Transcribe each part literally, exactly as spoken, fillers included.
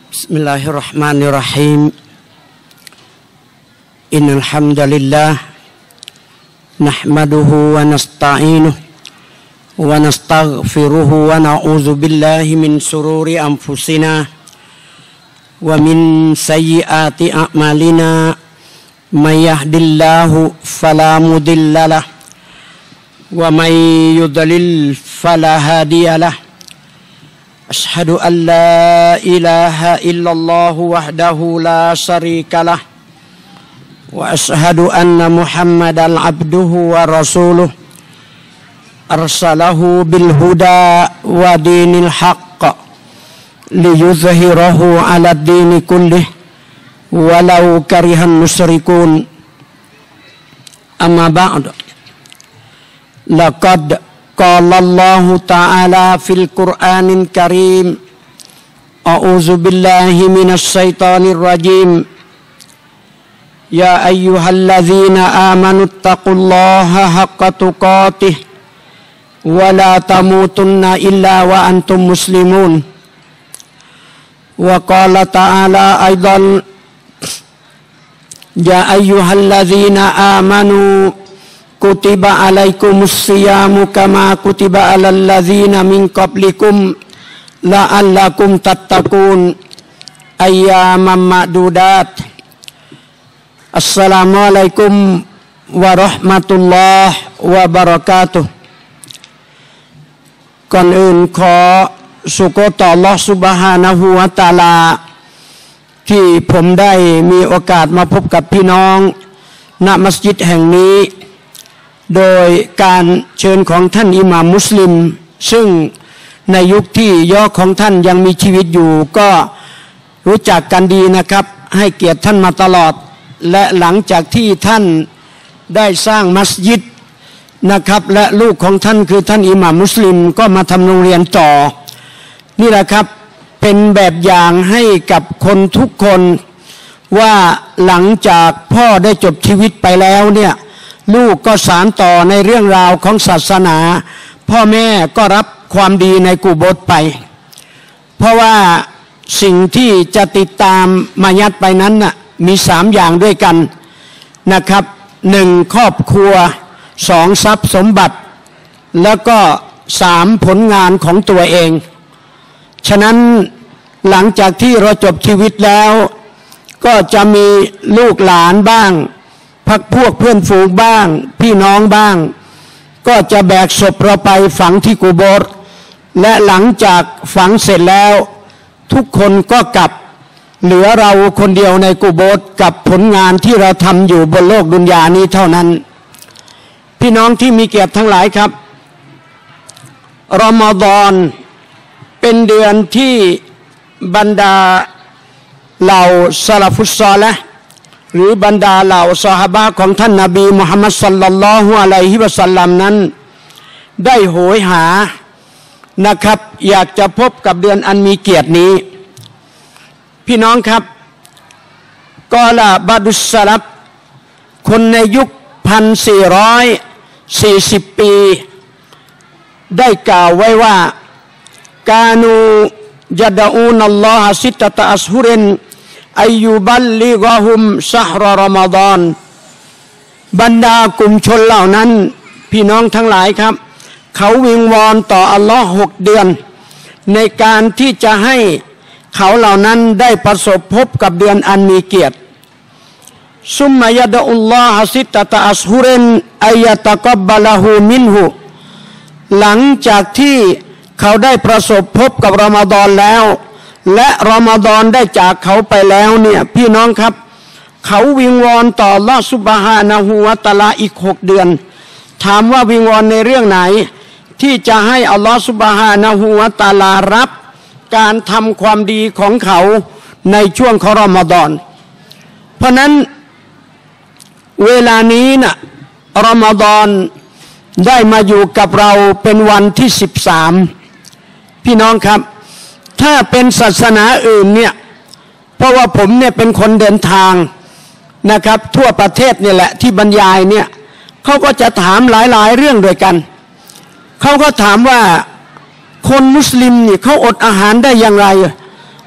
بسم الله الرحمن الرحيم إن الحمد لله نحمده ونستعينه ونستغفره ونعوذ بالله من شرور أنفسنا ومن سيئات أعمالنا من يهد الله فلا مضل له ومن يضلل فلا هادي له أشهد أن لا إله إلا الله وحده لا شريك له وأشهد أن محمدا عبده ورسوله أرسله بالهدى ودين الحق ليظهره على الدين كله ولو كره المشركون أما بعد لقد قال الله تعالى في القرآن الكريم أعوذ بالله من الشيطان الرجيم يا أيها الذين آمنوا اتقوا الله حق تقاته ولا تموتن إلا وأنتم مسلمون وقال تعالى أيضا يا أيها الذين آمنوا كتب عليكم الصيام كما كتب على الذين من قبلكم لعلكم تتقون أياما معدودات السلام عليكم ورحمة الله وبركاتهก่อนอื่นขอสุโกต่ออัลเลาะห์ซุบฮานะฮูวะตะอาลาที่ผมได้มีโอกาสมาพบกับพี่น้องณมัสยิดแห่งนี้โดยการเชิญของท่านอิหม่ามมุสลิมซึ่งในยุคที่ย่อของท่านยังมีชีวิตอยู่ก็รู้จักกันดีนะครับให้เกียรติท่านมาตลอดและหลังจากที่ท่านได้สร้างมัสยิดนะครับและลูกของท่านคือท่านอิหม่ามมุสลิมก็มาทำโรงเรียนต่อนี่แหละครับเป็นแบบอย่างให้กับคนทุกคนว่าหลังจากพ่อได้จบชีวิตไปแล้วเนี่ยลูกก็สานต่อในเรื่องราวของศาสนาพ่อแม่ก็รับความดีในกุโบสถ์ไปเพราะว่าสิ่งที่จะติดตามมายัดไปนั้นน่ะมีสามอย่างด้วยกันนะครับหนึ่งครอบครัวสองทรัพย์สมบัติแล้วก็สามผลงานของตัวเองฉะนั้นหลังจากที่เราจบชีวิตแล้วก็จะมีลูกหลานบ้างพักพวกเพื่อนฝูงบ้างพี่น้องบ้างก็จะแบกศพเราไปฝังที่กุโบสถ์และหลังจากฝังเสร็จแล้วทุกคนก็กลับเหลือเราคนเดียวในกุโบสถ์กับผลงานที่เราทำอยู่บนโลกดุนยานี้เท่านั้นพี่น้องที่มีเกียรติทั้งหลายครับรอมฎอนเป็นเดือนที่บรรดาเหล่าซะลาฟุสซอลิห์หรือบรรดาเหล่าซอฮาบะห์ของท่านนบีมุฮัมมัดศ็อลลัลลอฮุอะลัยฮิวะซัลลัมนั้นได้โหยหานะครับอยากจะพบกับเดือนอันมีเกียรตินี้พี่น้องครับกอลาบาดุสสลับคนในยุคพันสี่ร้อยสี่สิบปีได้กล่าวไว้ว่ากานูยัดอูนัลลอฮะซิตตะอัชฮุรินอายุบัลลิกะฮุมชะฮรรอมฎอนบรรดากลุ่มชนเหล่านั้นพี่น้องทั้งหลายครับเขาวิงวอนต่ออัลลอฮ์หกเดือนในการที่จะให้เขาเหล่านั้นได้ประสบพบกับเดือนอันมีเกียรติซุมมายะดะอุลลอฮะซิตตะอัชฮุรินอัยตะกับบะละฮูมินฮูหลังจากที่เขาได้ประสบพบกับรอมฎอนแล้วและรอมฎอนได้จากเขาไปแล้วเนี่ยพี่น้องครับเขาวิงวอนต่ออัลเลาะห์ซุบฮานะฮูวะตะอาลาอีกหกเดือนถามว่าวิงวอนในเรื่องไหนที่จะให้อัลเลาะห์ซุบฮานะฮูวะตะอาลารับการทำความดีของเขาในช่วงของรอมฎอนเพราะนั้นเวลานี้น่ะรอมฎอนได้มาอยู่กับเราเป็นวันที่สิบสามพี่น้องครับถ้าเป็นศาสนาอื่นเนี่ยเพราะว่าผมเนี่ยเป็นคนเดินทางนะครับทั่วประเทศนี่แหละที่บรรยายเนี่ยเขาก็จะถามหลายๆเรื่องด้วยกันเขาก็ถามว่า คนมุสลิมนี่เขาอดอาหารได้อย่างไร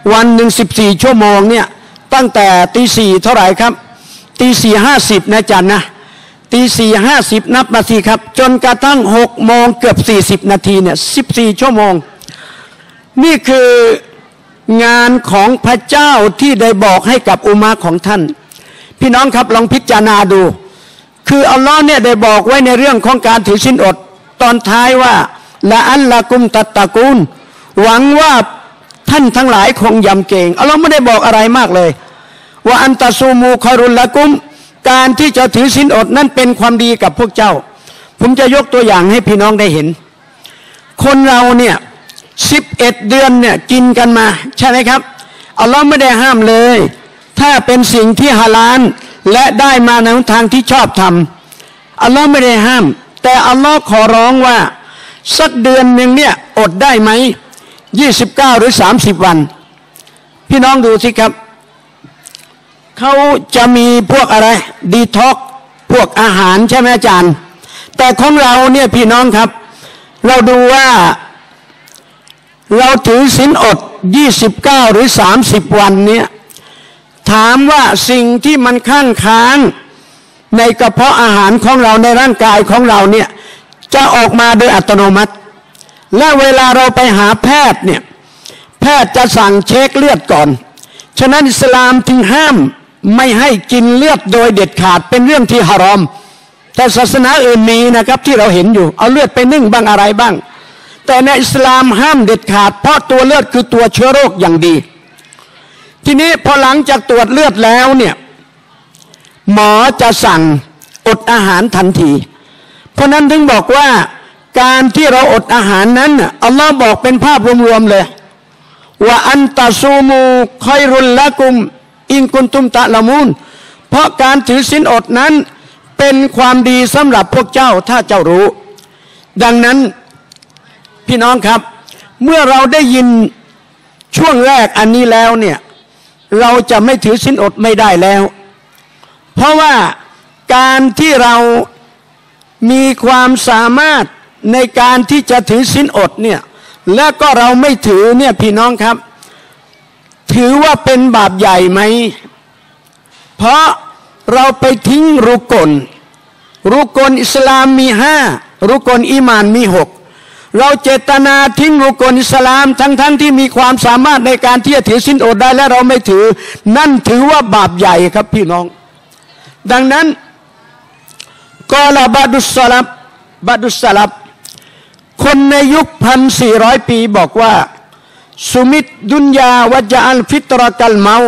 วันหนึ่งสิบสี่ชั่วโมงเนี่ยตั้งแต่ตีสี่เท่าไหร่ครับตีสี่ห้าสิบนะจันนะตีสี่ห้าสิบนับมาสิครับจนกระทั่งหกโมงเกือบสี่สิบนาทีเนี่ยสิบสี่ชั่วโมงนี่คืองานของพระเจ้าที่ได้บอกให้กับอุมาของท่านพี่น้องครับลองพิจารณาดูคืออัลลอฮ์เนี่ยได้บอกไว้ในเรื่องของการถือศีลอดตอนท้ายว่าละอัลละกุมตัตตะกูลหวังว่าท่านทั้งหลายคงยำเกรงอัลลอฮ์ไม่ได้บอกอะไรมากเลยว่าอันตะซูมูคอรุลละกุมการที่จะถือศีลอดนั้นเป็นความดีกับพวกเจ้าผมจะยกตัวอย่างให้พี่น้องได้เห็นคนเราเนี่ยสิบเอ็ดเดือนเนี่ยกินกันมาใช่ไหมครับอัลลอฮ์ไม่ได้ห้ามเลยถ้าเป็นสิ่งที่ฮาลาลและได้มาในทางที่ชอบทำอัลลอฮ์ไม่ได้ห้ามแต่อัลลอฮ์ขอร้องว่าสักเดือนหนึ่งเนี่ยอดได้ไหมยี่สิบเก้าหรือสามสิบวันพี่น้องดูสิครับเขาจะมีพวกอะไรดีท็อกพวกอาหารใช่ไหมอาจารย์แต่ของเราเนี่ยพี่น้องครับเราดูว่าเราถือศีลอดยี่สิบเก้าหรือสามสิบวันเนี่ยถามว่าสิ่งที่มันข้างค้างในกระเพาะอาหารของเราในร่างกายของเราเนี่ยจะออกมาโดยอัตโนมัติและเวลาเราไปหาแพทย์เนี่ยแพทย์จะสั่งเช็คเลือดก่อนฉะนั้นอิสลามถึงห้ามไม่ให้กินเลือดโดยเด็ดขาดเป็นเรื่องที่ฮารอมแต่ศาสนาอื่นมีนะครับที่เราเห็นอยู่เอาเลือดไปนึ่งบ้างอะไรบ้างแต่ในอิสลามห้ามเด็ดขาดเพราะตัวเลือดคือตัวเชื้อโรคอย่างดีทีนี้พอหลังจากตรวจเลือดแล้วเนี่ยหมอจะสั่งอดอาหารทันทีเพราะนั้นถึงบอกว่าการที่เราอดอาหารนั้นอัลลอฮ์บอกเป็นภาพรวมๆเลยว่าอันตะซูมูคอยรุลละกุมอินกุนตุมตะละมูนเพราะการถือศีลอดนั้นเป็นความดีสำหรับพวกเจ้าถ้าเจ้ารู้ดังนั้นพี่น้องครับเมื่อเราได้ยินช่วงแรกอันนี้แล้วเนี่ยเราจะไม่ถือศีลอดไม่ได้แล้วเพราะว่าการที่เรามีความสามารถในการที่จะถือศีลอดเนี่ยแล้วก็เราไม่ถือเนี่ยพี่น้องครับถือว่าเป็นบาปใหญ่ไหมเพราะเราไปทิ้งรุกลรุกลอิสลามมีห้ารุกลอีหม่านมีหกเราเจตนาทิ้งรุกลอิสลามทั้งๆ ท, ที่มีความสามารถในการที่จะถือศีลอดได้และเราไม่ถือนั่นถือว่าบาปใหญ่ครับพี่น้องดังนั้นกอลาบาดุสลับบาดุสลับคนในยุคพันสี่ร้อยปีบอกว่าสุมิตดุนยาวัจอัลฟิตรกัลเมา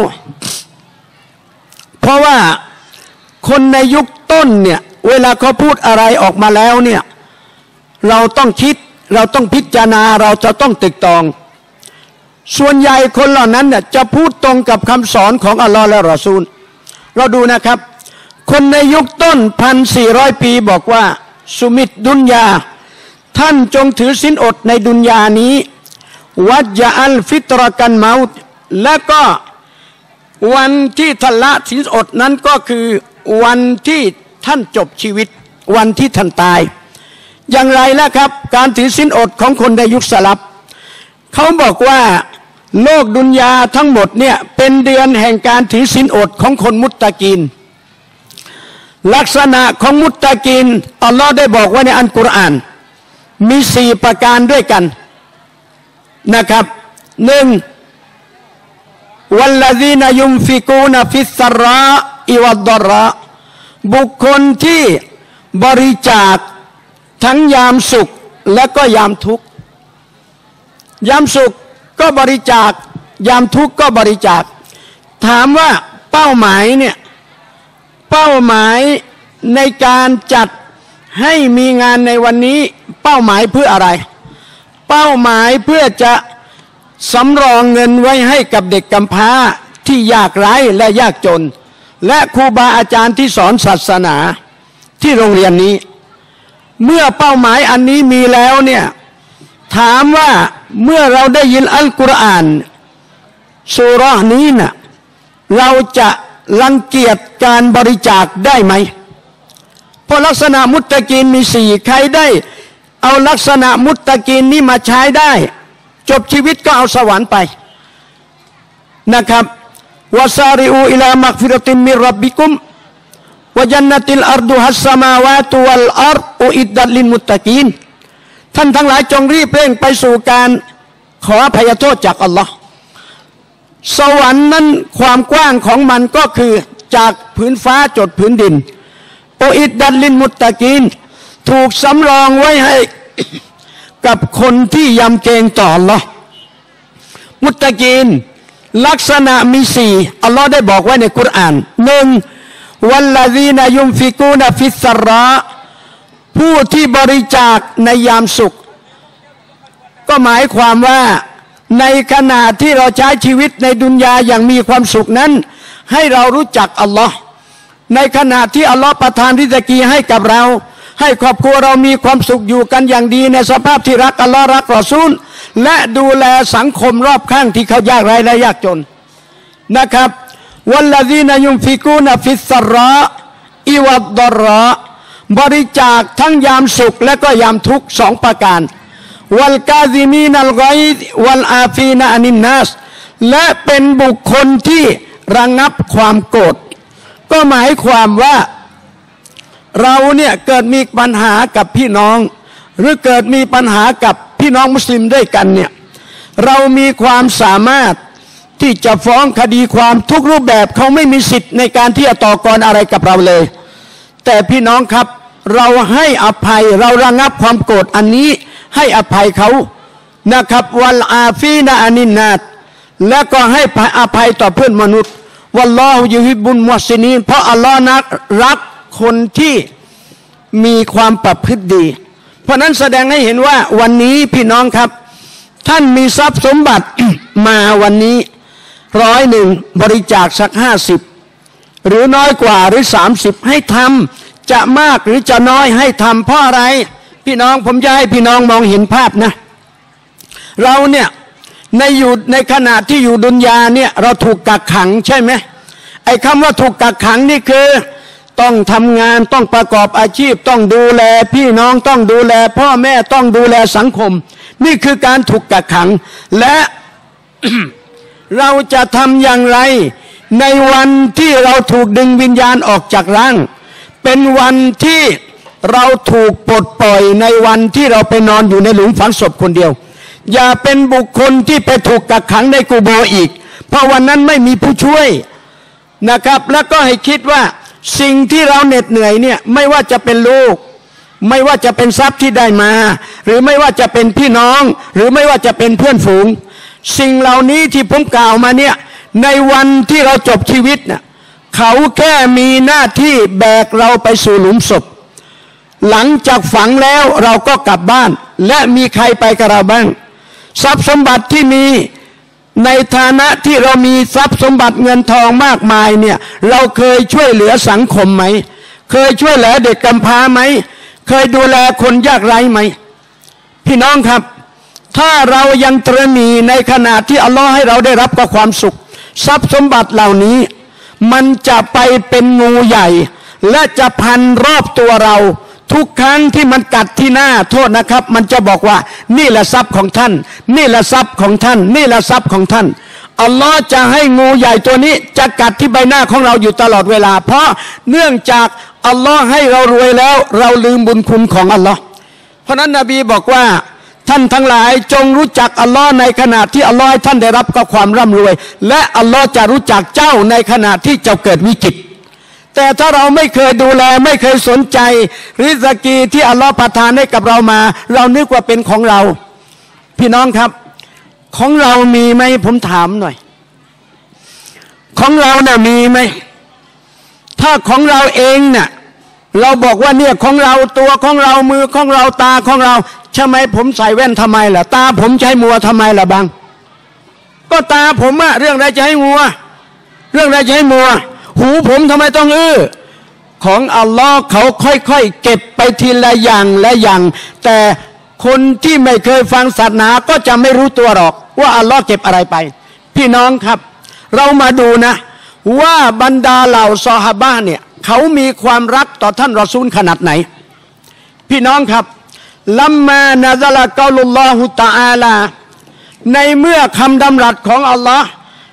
เพราะว่าคนในยุคต้นเนี่ยเวลาเขาพูดอะไรออกมาแล้วเนี่ยเราต้องคิดเราต้องพิจารณาเราจะต้องตึกตองส่วนใหญ่คนเหล่านั้นเนี่ยจะพูดตรงกับคำสอนของอัลลอฮ์และรอซูลเราดูนะครับคนในยุคต้นพันสี่ร้อยปีบอกว่าสุมิตดุนยาท่านจงถือศีลอดในดุนยานี้วัจอัลฟิตรกันเมาต์และก็วันที่ท่านละศีลอดนั้นก็คือวันที่ท่านจบชีวิตวันที่ท่านตายอย่างไรล่ะครับการถือศีลอดของคนในยุคสลับเขาบอกว่าโลกดุนยาทั้งหมดเนี่ยเป็นเดือนแห่งการถือศีลอดของคนมุตตะกีนลักษณะของมุตตะกีนอัลลอฮ์ได้บอกไว้ในอัลกุรอานมีสี่ประการด้วยกันนะครับหนึ่งวัลลซีนยุมฟิกูนฟิสซาราอิวัดดาระบุคคลที่บริจาคทั้งยามสุขและก็ยามทุกข์ยามสุขก็บริจาคยามทุกข์ก็บริจาคถามว่าเป้าหมายเนี่ยเป้าหมายในการจัดให้มีงานในวันนี้เป้าหมายเพื่ออะไรเป้าหมายเพื่อจะสำรองเงินไว้ให้กับเด็กกำพร้าที่ยากไร้และยากจนและครูบาอาจารย์ที่สอนศาสนาที่โรงเรียนนี้เมื่อเป้าหมายอันนี้มีแล้วเนี่ยถามว่าเมื่อเราได้ยินอัลกุรอานซูเราะห์นี้น่ะเราจะรังเกียจการบริจาคได้ไหมเพราะลักษณะมุตตะกีนมีสี่ใครได้เอาลักษณะมุตตะกีนนี้มาใช้ได้จบชีวิตก็เอาสวรรค์ไปนะครับวะซาริอูอิลามักฟิรติมมิร็อบบิกุมวะญันนติลอัรดุฮัสสมาวาตุวัลอัรอุอิดดัตลิลมุตตะกีนท่านทั้งหลายจงรีบเร่งไปสู่การขออภัยโทษจากอัลลอฮ์สวรรค์นั้นความกว้างของมันก็คือจากผืนฟ้าจดผืนดินอุอิดดัตลิลมุตตะกีนถูกสำรองไว้ให้ กับคนที่ยำเกรงต่ออัลลอฮ์มุตตะกีนลักษณะมีสี่อัลลอฮ์ได้บอกไว้ในกุรอานหนึ่งวัลลซีนยุมฟิกูนฟิสราผู้ที่บริจาคในยามสุขก็หมายความว่าในขณะที่เราใช้ชีวิตในดุนยาอย่างมีความสุขนั้นให้เรารู้จักอัลลอฮ์ในขณะที่อัลลอฮ์ประทานริซกีให้กับเราให้ครอบครัวเรามีความสุขอยู่กันอย่างดีในสภาพที่รักอัลลอฮ์รักรอซูลและดูแลสังคมรอบข้างที่เขายากไร้และยากจนนะครับวัลลซีนยุมฟิกูนฟิสราอิวัดดรอบริจาคทั้งยามสุขและก็ยามทุกข์สองประการวัลกาซิมีนัลกอยซวัลอาฟีนอานินนัสและเป็นบุคคลที่ระงับความโกรธก็หมายความว่าเราเนี่ยเกิดมีปัญหากับพี่น้องหรือเกิดมีปัญหากับพี่น้องมุสลิมด้วยกันเนี่ยเรามีความสามารถที่จะฟ้องคดีความทุกรูปแบบเขาไม่มีสิทธิ์ในการที่จะต่อกรอะไรกับเราเลยแต่พี่น้องครับเราให้อภัยเราระงับความโกรธอันนี้ให้อภัยเขานะครับวัลอาฟีนะอานินนาตและก็ให้อภัยต่อเพื่อนมนุษย์วัลลอฮุยุฮิบบุลมุฮซินีนเพราะอัลลอฮ์นักรักคนที่มีความประพฤติดีเพราะนั้นแสดงให้เห็นว่าวันนี้พี่น้องครับท่านมีทรัพย์สมบัติ มาวันนี้ร้อยหนึ่งบริจาคสักห้าสิบหรือน้อยกว่าหรือสามสิบให้ทำจะมากหรือจะน้อยให้ทำเพราะอะไรพี่น้องผมจะให้พี่น้องมองเห็นภาพนะเราเนี่ยในอยู่ในขณะที่อยู่ดุนยาเนี่ยเราถูกกักขังใช่ไหมไอ้คำว่าถูกกักขังนี่คือต้องทำงานต้องประกอบอาชีพต้องดูแลพี่น้องต้องดูแลพ่อแม่ต้องดูแลสังคมนี่คือการถูกกักขังและ เราจะทำอย่างไรในวันที่เราถูกดึงวิญญาณออกจากร่างเป็นวันที่เราถูกปลดปล่อยในวันที่เราไปนอนอยู่ในหลุมฝังศพคนเดียวอย่าเป็นบุคคลที่ไปถูกกักขังในกูโบอีกเพราะวันนั้นไม่มีผู้ช่วยนะครับแล้วก็ให้คิดว่าสิ่งที่เราเหน็ดเหนื่อยเนี่ยไม่ว่าจะเป็นลูกไม่ว่าจะเป็นทรัพย์ที่ได้มาหรือไม่ว่าจะเป็นพี่น้องหรือไม่ว่าจะเป็นเพื่อนฝูงสิ่งเหล่านี้ที่ผมกล่าวมาเนี่ยในวันที่เราจบชีวิตน่ะเขาแค่มีหน้าที่แบกเราไปสู่หลุมศพหลังจากฝังแล้วเราก็กลับบ้านและมีใครไปกับเราบ้างทรัพย์สมบัติที่มีในฐานะที่เรามีทรัพย์สมบัติเงินทองมากมายเนี่ยเราเคยช่วยเหลือสังคมไหมเคยช่วยเหลือเด็กกำพร้าไหมเคยดูแลคนยากไร้ไหมพี่น้องครับถ้าเรายังตระหนี่ในขณะที่อัลลอฮ์ให้เราได้รับกับความสุขทรัพย์สมบัติเหล่านี้มันจะไปเป็นงูใหญ่และจะพันรอบตัวเราทุกครั้งที่มันกัดที่หน้าโทษนะครับมันจะบอกว่านี่แหละทรัพย์ของท่านนี่แหละทรัพย์ของท่านนี่แหละทรัพย์ของท่านอัลลอฮ์จะให้งูใหญ่ตัวนี้จะกัดที่ใบหน้าของเราอยู่ตลอดเวลาเพราะเนื่องจากอัลลอฮ์ให้เรารวยแล้วเราลืมบุญคุณของอัลลอฮ์เพราะนั้นนบีบอกว่าท่านทั้งหลายจงรู้จักอัลลอฮ์ในขณะที่อัลลอฮ์ให้ท่านได้รับกับความร่ำรวยและอัลลอฮ์จะรู้จักเจ้าในขณะที่เจ้าเกิดวิกฤตแต่ถ้าเราไม่เคยดูแลไม่เคยสนใจริซกีที่อัลลอฮ์ประทานให้กับเรามาเรานึกว่าเป็นของเราพี่น้องครับของเรามีไหมผมถามหน่อยของเราน่ะมีไหมถ้าของเราเองน่ะเราบอกว่าเนี่ยของเราตัวของเรามือของเราตาของเราใช่ไหมผมใส่แว่นทำไมล่ะตาผมใช้มัวทำไมล่ะบางก็ตาผมอะเรื่องอะไรจะให้มัวเรื่องอะไรจะให้มัวหูผมทำไมต้องอื้อของอัลลอฮ์เขาค่อยๆเก็บไปทีละอย่างและอย่างแต่คนที่ไม่เคยฟังศาสนาก็จะไม่รู้ตัวหรอกว่าอัลลอฮ์เก็บอะไรไปพี่น้องครับเรามาดูนะว่าบรรดาเหล่าซอฮาบะห์เนี่ยเขามีความรักต่อท่านรอซูลขนาดไหนพี่น้องครับลัมมานะซะละกอลุลลอฮุตะอาลาในเมื่อคำดำรัสของอัลลอฮ์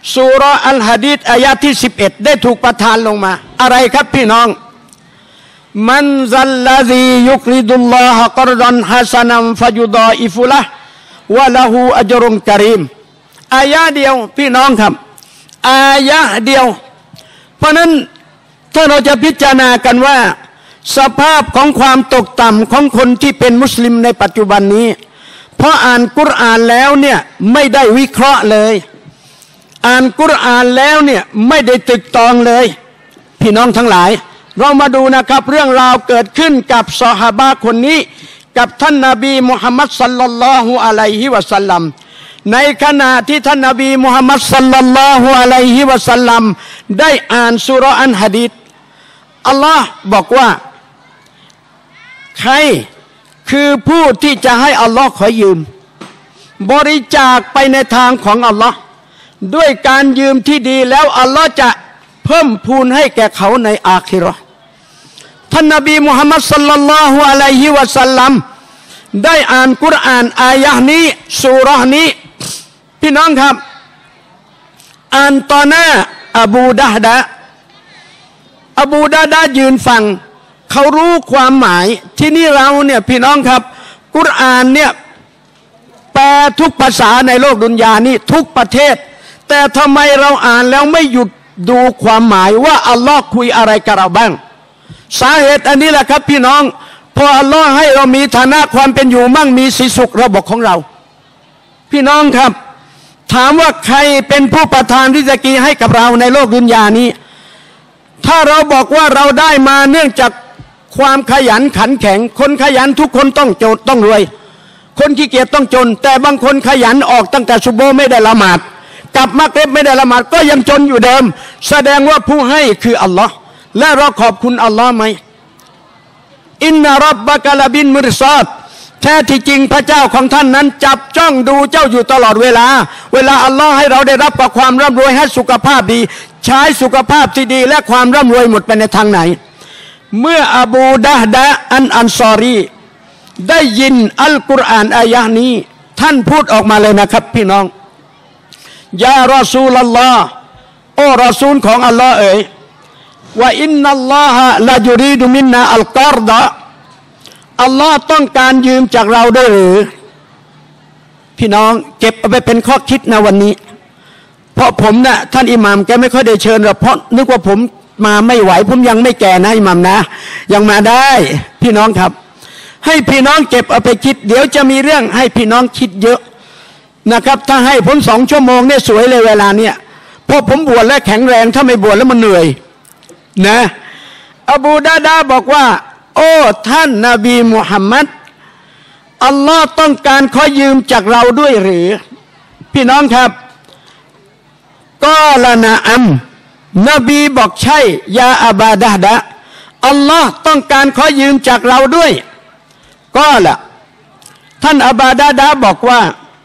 ซูเราะห์อัลหะดีษอายะที่สิบเอ็ดได้ถูกประทานลงมาอะไรครับพี่น้องมันซัลลซียุกริดุลลอฮะกรดันฮะซะนันฟะยุฎออิฟุละฮ์วะละฮูอัจรุนกะรีมอายะเดียวพี่น้องครับอายะเดียวเพราะนั้นถ้าเราจะพิจารณากันว่าสภาพของความตกต่ำของคนที่เป็นมุสลิมในปัจจุบันนี้เพราะอ่านกุรอานแล้วเนี่ยไม่ได้วิเคราะห์เลยอ่านกุรอานแล้วเนี่ยไม่ได้ตึกตองเลยพี่น้องทั้งหลายเรามาดูนะครับเรื่องราวเกิดขึ้นกับซอฮาบะห์คนนี้กับท่านนบีมุฮัมมัดศ็อลลัลลอฮุอะลัยฮิวะซัลลัมในขณะที่ท่านนบีมุฮัมมัดศ็อลลัลลอฮุอะลัยฮิวะซัลลัมได้อ่านซูเราะห์อัลหะดีษอัลลอฮ์บอกว่าใครคือผู้ที่จะให้อัลลอฮ์ขอยืมบริจาคไปในทางของอัลลอฮ์ด้วยการยืมที่ดีแล้วอัลลอฮ์จะเพิ่มพูนให้แก่เขาในอาคิเราะห์ท่านนบีมุฮัมมัดศ็อลลัลลอฮุอะลัยฮิวะซัลลัมได้อ่านกุรอานอายะห์นี้ซูเราะห์นี้พี่น้องครับอ่านต่อหน้าอบูดะฮ์ดะอบูดะฮ์ดะยืนฟังเขารู้ความหมายที่นี่เราเนี่ยพี่น้องครับกุรอานเนี่ยแปลทุกภาษาในโลกดุนยานี้ทุกประเทศแต่ทำไมเราอ่านแล้วไม่หยุดดูความหมายว่าอัลลอฮ์คุยอะไรกับเราบ้างสาเหตุอันนี้แหละครับพี่น้องพออัลลอฮ์ให้เรามีฐานะความเป็นอยู่มั่งมีสีสุขระบบของเราพี่น้องครับถามว่าใครเป็นผู้ประทานริซกีให้กับเราในโลกดุนยานี้ถ้าเราบอกว่าเราได้มาเนื่องจากความขยันขันแข็งคนขยันทุกคนต้องจนต้องรวยคนขี้เกียจต้องจนแต่บางคนขยันออกตั้งแต่ซุบโฮ์ไม่ได้ละหมาดกลับมักริบไม่ได้ละหมาดก็ยังจนอยู่เดิมแสดงว่าผู้ให้คืออัลลอฮ์และเราขอบคุณอัลลอฮ์ไหมอินนารับบะกะลาบินมุรซาดแท้ที่จริงพระเจ้าของท่านนั้นจับจ้องดูเจ้าอยู่ตลอดเวลาเวลาอัลลอฮ์ให้เราได้รับกับความร่ำรวยให้สุขภาพดีใช้สุขภาพที่ดีและความร่ำรวยหมดไปในทางไหนเมื่ออบูดะฮ์ดะอันอันซอรีได้ยินอัลกุรอานอายะห์นี้ท่านพูดออกมาเลยนะครับพี่น้องยารอซูลัลลอฮ์โอ้รอซูลของอัลลอฮ์เอ๋ยว่าอินนัลลอฮะลายูรีดุมินนาอัลกอรดะอัลลอฮ์ต้องการยืมจากเราด้วยหรือพี่น้องเก็บเอาไปเป็นข้อคิดนะวันนี้เพราะผมนะ่ะท่านอิหม่ามแกไม่ค่อยได้เชิญหรอกเพราะนึกว่าผมมาไม่ไหวผมยังไม่แก่นะอิหม่ามนะยังมาได้พี่น้องครับให้พี่น้องเก็บเอาไปคิดเดี๋ยวจะมีเรื่องให้พี่น้องคิดเยอะนะครับถ้าให้ผมสองชั่วโมงเนี่ยสวยเลยเวลาเนี่ยเพราะผมบวชและแข็งแรงถ้าไม่บวชแล้วมันเหนื่อยนะอบูดาดาบอกว่าโอ้ท่านนบีมุฮัมมัดอัลลอฮ์ต้องการขอยืมจากเราด้วยหรือพี่น้องครับก็ละนะอัมนบีบอกใช่ยาอับาดะดะอัลลอฮ์ต้องการขอยืมจากเราด้วยก็ละท่านอับาดะดะบอกว่า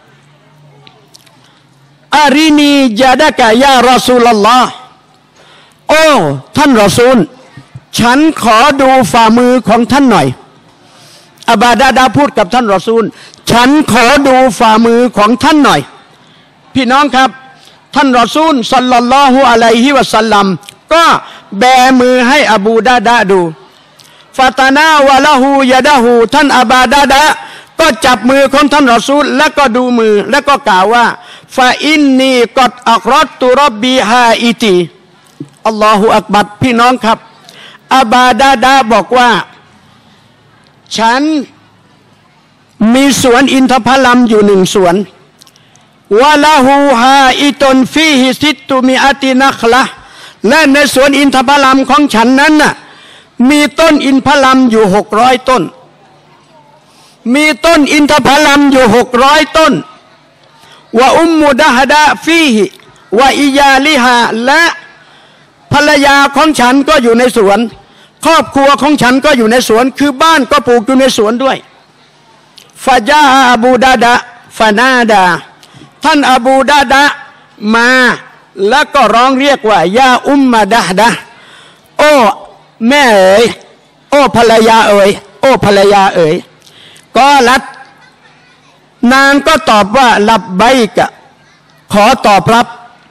อารินียาดะกะยารอซูลุลลอฮ์โอ้ท่านรอซูลฉันขอดูฝ่ามือของท่านหน่อยอับาดะดะพูดกับท่านรอซูลฉันขอดูฝ่ามือของท่านหน่อยพี่น้องครับท่านรอซูลศ็อลลัลลอฮุอะลัยฮิวะซัลลัมก็แบมือให้อบูดาดะดูฟาตานาวะละฮูยะดะฮูท่านอับาดาดะก็จับมือของท่านรอซูลแล้วก็ดูมือแล้วก็กล่าวว่าฟาอินนีกอดอักรอตตุร็อบบีฮาอิตีอัลลอฮุอักบัรพี่น้องครับอับาดาดะบอกว่าฉันมีสวนอินทผลัมอยู่หนึ่งสวนวะละฮูฮาอิตนฟีฮิซิตตุมิอาตินัคละและในสวนอินทผลัมของฉันนั้นน่ะมีต้นอินทผลัมอยู่หกร้อยต้นมีต้นอินทผลัมอยู่หกร้อยต้นวะอุมมุดะฮดะฟีฮิวะอิยาลิฮาและภรรยาของฉันก็อยู่ในสวนครอบครัวของฉันก็อยู่ในสวนคือบ้านก็ปลูกอยู่ในสวนด้วยฟาจาอบูดาดะฟานาดาท่านอบูดาดะมาแล้วก็ร้องเรียกว่ายาอุมมะดะดะโอ้แม่เอ๋ยโอ้ภรรยาเอ๋ยโอ้ภรรยาเอ๋ยก็ลัดนางก็ตอบว่าลับไบกะขอตอบรับ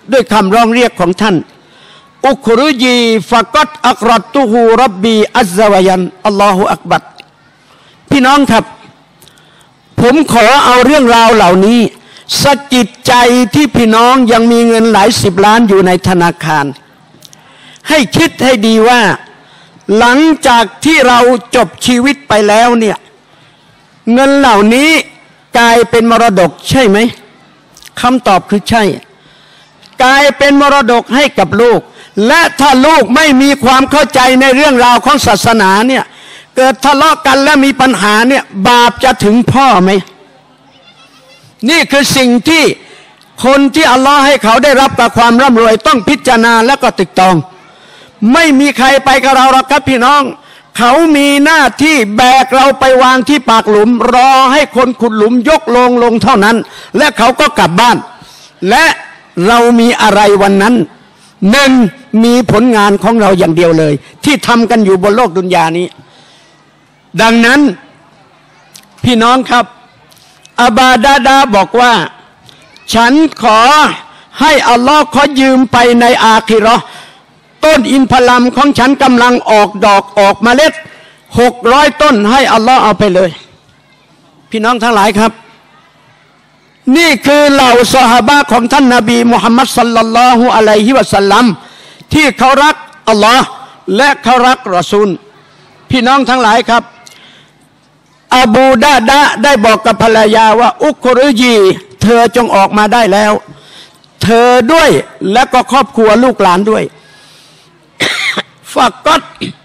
ด้วยคำร้องเรียกของท่านอุครุจีฟะกัดอักรัตตุฮูรับบีอัซซะวะยันอัลลอฮุอักบัรพี่น้องครับผมขอเอาเรื่องราวเหล่านี้สะกิดใจที่พี่น้องยังมีเงินหลายสิบล้านอยู่ในธนาคารให้คิดให้ดีว่าหลังจากที่เราจบชีวิตไปแล้วเนี่ยเงินเหล่านี้กลายเป็นมรดกใช่ไหมคำตอบคือใช่กลายเป็นมรดกให้กับลูกและถ้าลูกไม่มีความเข้าใจในเรื่องราวของศาสนาเนี่ยเกิดทะเลาะกันและมีปัญหาเนี่ยบาปจะถึงพ่อไหมนี่คือสิ่งที่คนที่อัลลอฮ์ให้เขาได้รับกับความร่ำรวยต้องพิจารณาและก็ตึกตองไม่มีใครไปกับเราหรอกครับพี่น้องเขามีหน้าที่แบกเราไปวางที่ปากหลุมรอให้คนขุดหลุมยกลงลงเท่านั้นและเขาก็กลับบ้านและเรามีอะไรวันนั้นหนึ่งมีผลงานของเราอย่างเดียวเลยที่ทำกันอยู่บนโลกดุนยานี้ดังนั้นพี่น้องครับอับาดาดาบอกว่าฉันขอให้อัลลอฮ์ขอยืมไปในอาคิเราะห์ต้นอินทผลัมของฉันกำลังออกดอกออกเมล็ดหกร้อยต้นให้อัลลอฮ์เอาไปเลยพี่น้องทั้งหลายครับนี่คือเหล่าซอฮาบะของท่านนบีมุฮัมมัดศ็อลลัลลอฮุอะลัยฮิวะซัลลัมที่เขารักอัลลอฮ์และเขารักรอซูลพี่น้องทั้งหลายครับอบูดาดะได้บอกกับภรรยาว่าอุครุจีเธอจงออกมาได้แล้วเธอด้วยและก็ครอบครัวลูกหลานด้วยฟะกัด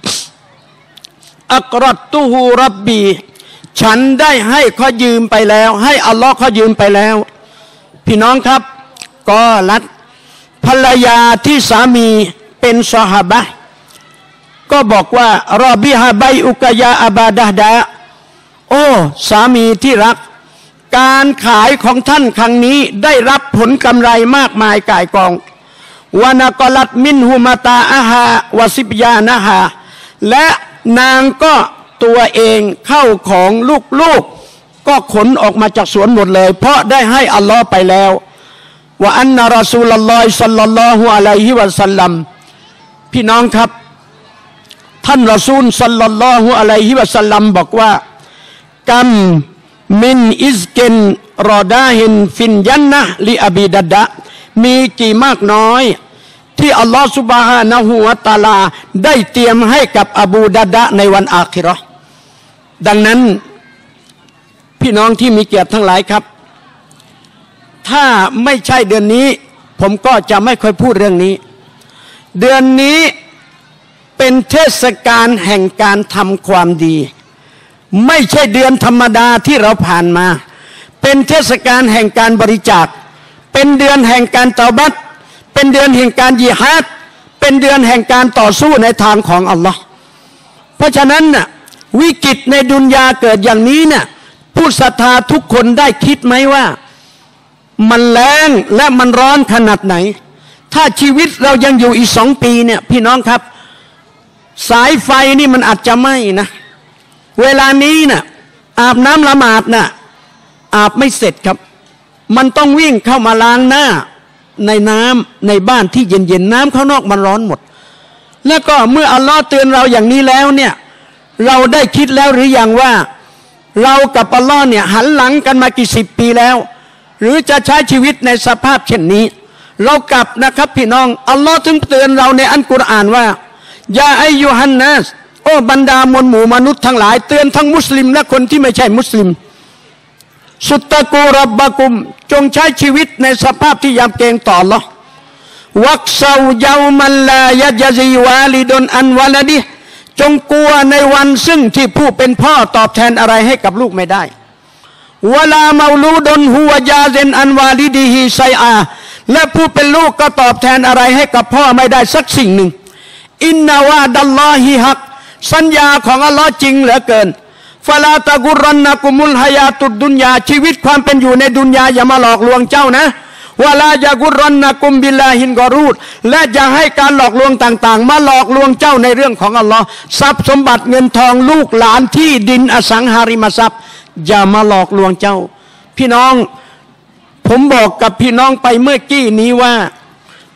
อักรัตตุฮูรับบีฉันได้ให้เขายืมไปแล้วให้อัลลอฮ์เขายืมไปแล้วพี่น้องครับก็รัดภรรยาที่สามีเป็นซอฮาบะห์ก็บอกว่ารอบิฮะไบอุกยาอับาดะดะโอ้สามีที่รักการขายของท่านครั้งนี้ได้รับผลกำไรมากมายก่ายกองวานากลัดมินหุมาตาอาฮาวาซิบยานะฮาและนางก็ตัวเองเข้าของลูกๆก็ขนออกมาจากสวนหมดเลยเพราะได้ให้อัลลอฮ์ไปแล้วว่าอันนะรอซูลุลลอฮิศ็อลลัลลอฮุอะลัยฮิวะซัลลัมพี่น้องครับท่านรอซูลศ็อลลัลลอฮุอะลัยฮิวะซัลลัมบอกว่ากัมมินอิซกินรอดาฮินฟินยันนะลิอบีดัดดะมีกี่มากน้อยที่อัลลอฮฺซุบฮานะฮูวะตะอาลาได้เตรียมให้กับอบูดัดดะในวันอาคิเราะห์ดังนั้นพี่น้องที่มีเกียรติทั้งหลายครับถ้าไม่ใช่เดือนนี้ผมก็จะไม่ค่อยพูดเรื่องนี้เดือนนี้เป็นเทศกาลแห่งการทำความดีไม่ใช่เดือนธรรมดาที่เราผ่านมาเป็นเทศกาลแห่งการบริจาคเป็นเดือนแห่งการเตาบัตเป็นเดือนแห่งการญิฮาดเป็นเดือนแห่งการต่อสู้ในทางของอัลลอฮ์เพราะฉะนั้นน่ะวิกฤตในดุนยาเกิดอย่างนี้เนี่ยผู้ศรัทธาทุกคนได้คิดไหมว่ามันแรงและมันร้อนขนาดไหนถ้าชีวิตเรายังอยู่อีกสองปีเนี่ยพี่น้องครับสายไฟนี่มันอาจจะไหม้นะเวลานี้น่ะอาบน้ำละหมาดน่ะอาบไม่เสร็จครับมันต้องวิ่งเข้ามาล้างหน้าในน้ำในบ้านที่เย็นๆน้ำข้างนอกมันร้อนหมดแล้วก็เมื่ออัลลอฮ์เตือนเราอย่างนี้แล้วเนี่ยเราได้คิดแล้วหรือยังว่าเรากับอัลลอฮ์เนี่ยหันหลังกันมากี่สิบปีแล้วหรือจะใช้ชีวิตในสภาพเช่นนี้เรากลับนะครับพี่น้องอัลลอฮ์ถึงเตือนเราในอัลกุรอานว่ายาอัยยูฮันนัสโอ้บรรดามวลหมู่มนุษย์ทั้งหลายเตือนทั้งมุสลิมและคนที่ไม่ใช่มุสลิมสุตตะกูรับบะกุมจงใช้ชีวิตในสภาพที่ยำเกรงต่ออัลลอฮ์วักซาวเยามันลายะจซีวาลิดนอันวะลดิจงกลัวในวันซึ่งที่ผู้เป็นพ่อตอบแทนอะไรให้กับลูกไม่ได้วะลามาลูดนฮูวะยาเซนอันวาลิดีฮีไซอาและผู้เป็นลูกก็ตอบแทนอะไรให้กับพ่อไม่ได้สักสิ่งหนึ่งอินนาวาดัลลอฮิฮักสัญญาของอัลลอฮ์จริงเหลือเกินฟาลาตะกุรันนะกุมุลฮายาตุดดุนยาชีวิตความเป็นอยู่ในดุนยาอย่ามาหลอกลวงเจ้านะวะลายะกุรันนะกุมบิลลาฮินกอรูดและอย่าให้การหลอกลวงต่างๆมาหลอกลวงเจ้าในเรื่องของอัลลอฮ์ทรัพย์สมบัติเงินทองลูกหลานที่ดินอสังหาริมทรัพย์อย่ามาหลอกลวงเจ้าพี่น้องผมบอกกับพี่น้องไปเมื่อกี้นี้ว่า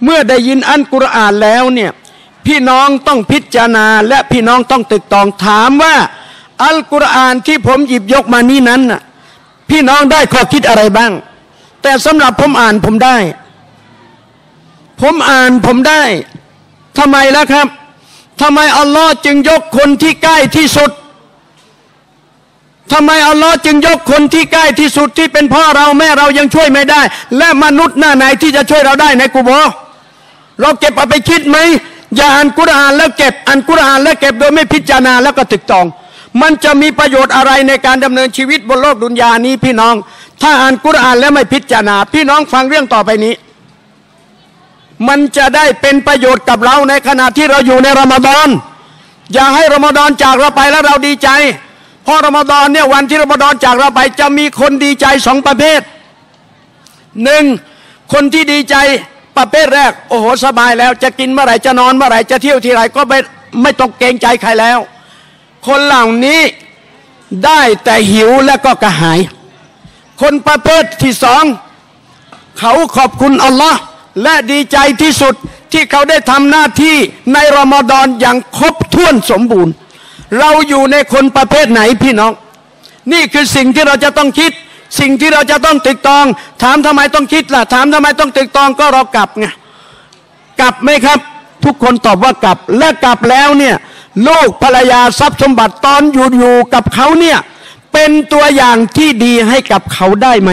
เมื่อได้ยินอัลกุรอานแล้วเนี่ยพี่น้องต้องพิจารณาและพี่น้องต้องตึกตองถามว่าอัลกุรอานที่ผมหยิบยกมานี้นั้นน่ะพี่น้องได้ข้อคิดอะไรบ้างแต่สำหรับผมอ่านผมได้ผมอ่านผมได้ทำไมล่ะครับทำไมอัลลอฮ์จึงยกคนที่ใกล้ที่สุดทำไมอัลลอฮ์จึงยกคนที่ใกล้ที่สุดที่เป็นพ่อเราแม่เรายังช่วยไม่ได้และมนุษย์หน้าไหนที่จะช่วยเราได้ในกุโบร์เราเก็บเอาไปคิดไหมอย่าอ่านกุรอานแล้วเก็บอ่านกุรอานแล้วเก็บโดยไม่พิจารณาแล้วก็ตึกตองมันจะมีประโยชน์อะไรในการดำเนินชีวิตบนโลกดุนยานี้พี่น้องถ้าอ่านกุรอานแล้วไม่พิจารณาพี่น้องฟังเรื่องต่อไปนี้มันจะได้เป็นประโยชน์กับเราในขณะที่เราอยู่ในรอมฎอนอย่าให้รอมฎอนจากเราไปแล้วเราดีใจเพราะรอมฎอนเนี่ยวันที่รอมฎอนจากเราไปจะมีคนดีใจสองประเภทหนึ่งคนที่ดีใจประเภทแรกโอ้โหสบายแล้วจะกินเมื่อไหร่จะนอนเมื่อไหร่จะเที่ยวที่ไหนก็ไม่ไม่ต้องเกรงใจใครแล้วคนเหล่านี้ได้แต่หิวและก็กระหายคนประเภทที่สองเขาขอบคุณอัลลอฮ์และดีใจที่สุดที่เขาได้ทำหน้าที่ในรอมฎอนอย่างครบถ้วนสมบูรณ์เราอยู่ในคนประเภทไหนพี่น้องนี่คือสิ่งที่เราจะต้องคิดสิ่งที่เราจะต้องตึกตองถามทำไมต้องคิดล่ะถามทำไมต้องตึกตองก็เรากลับไงกลับไหมครับทุกคนตอบว่ากลับและกลับแล้วเนี่ยลูกภรรยาทรัพย์สมบัติตอนอยู่อยู่กับเขาเนี่ยเป็นตัวอย่างที่ดีให้กับเขาได้ไหม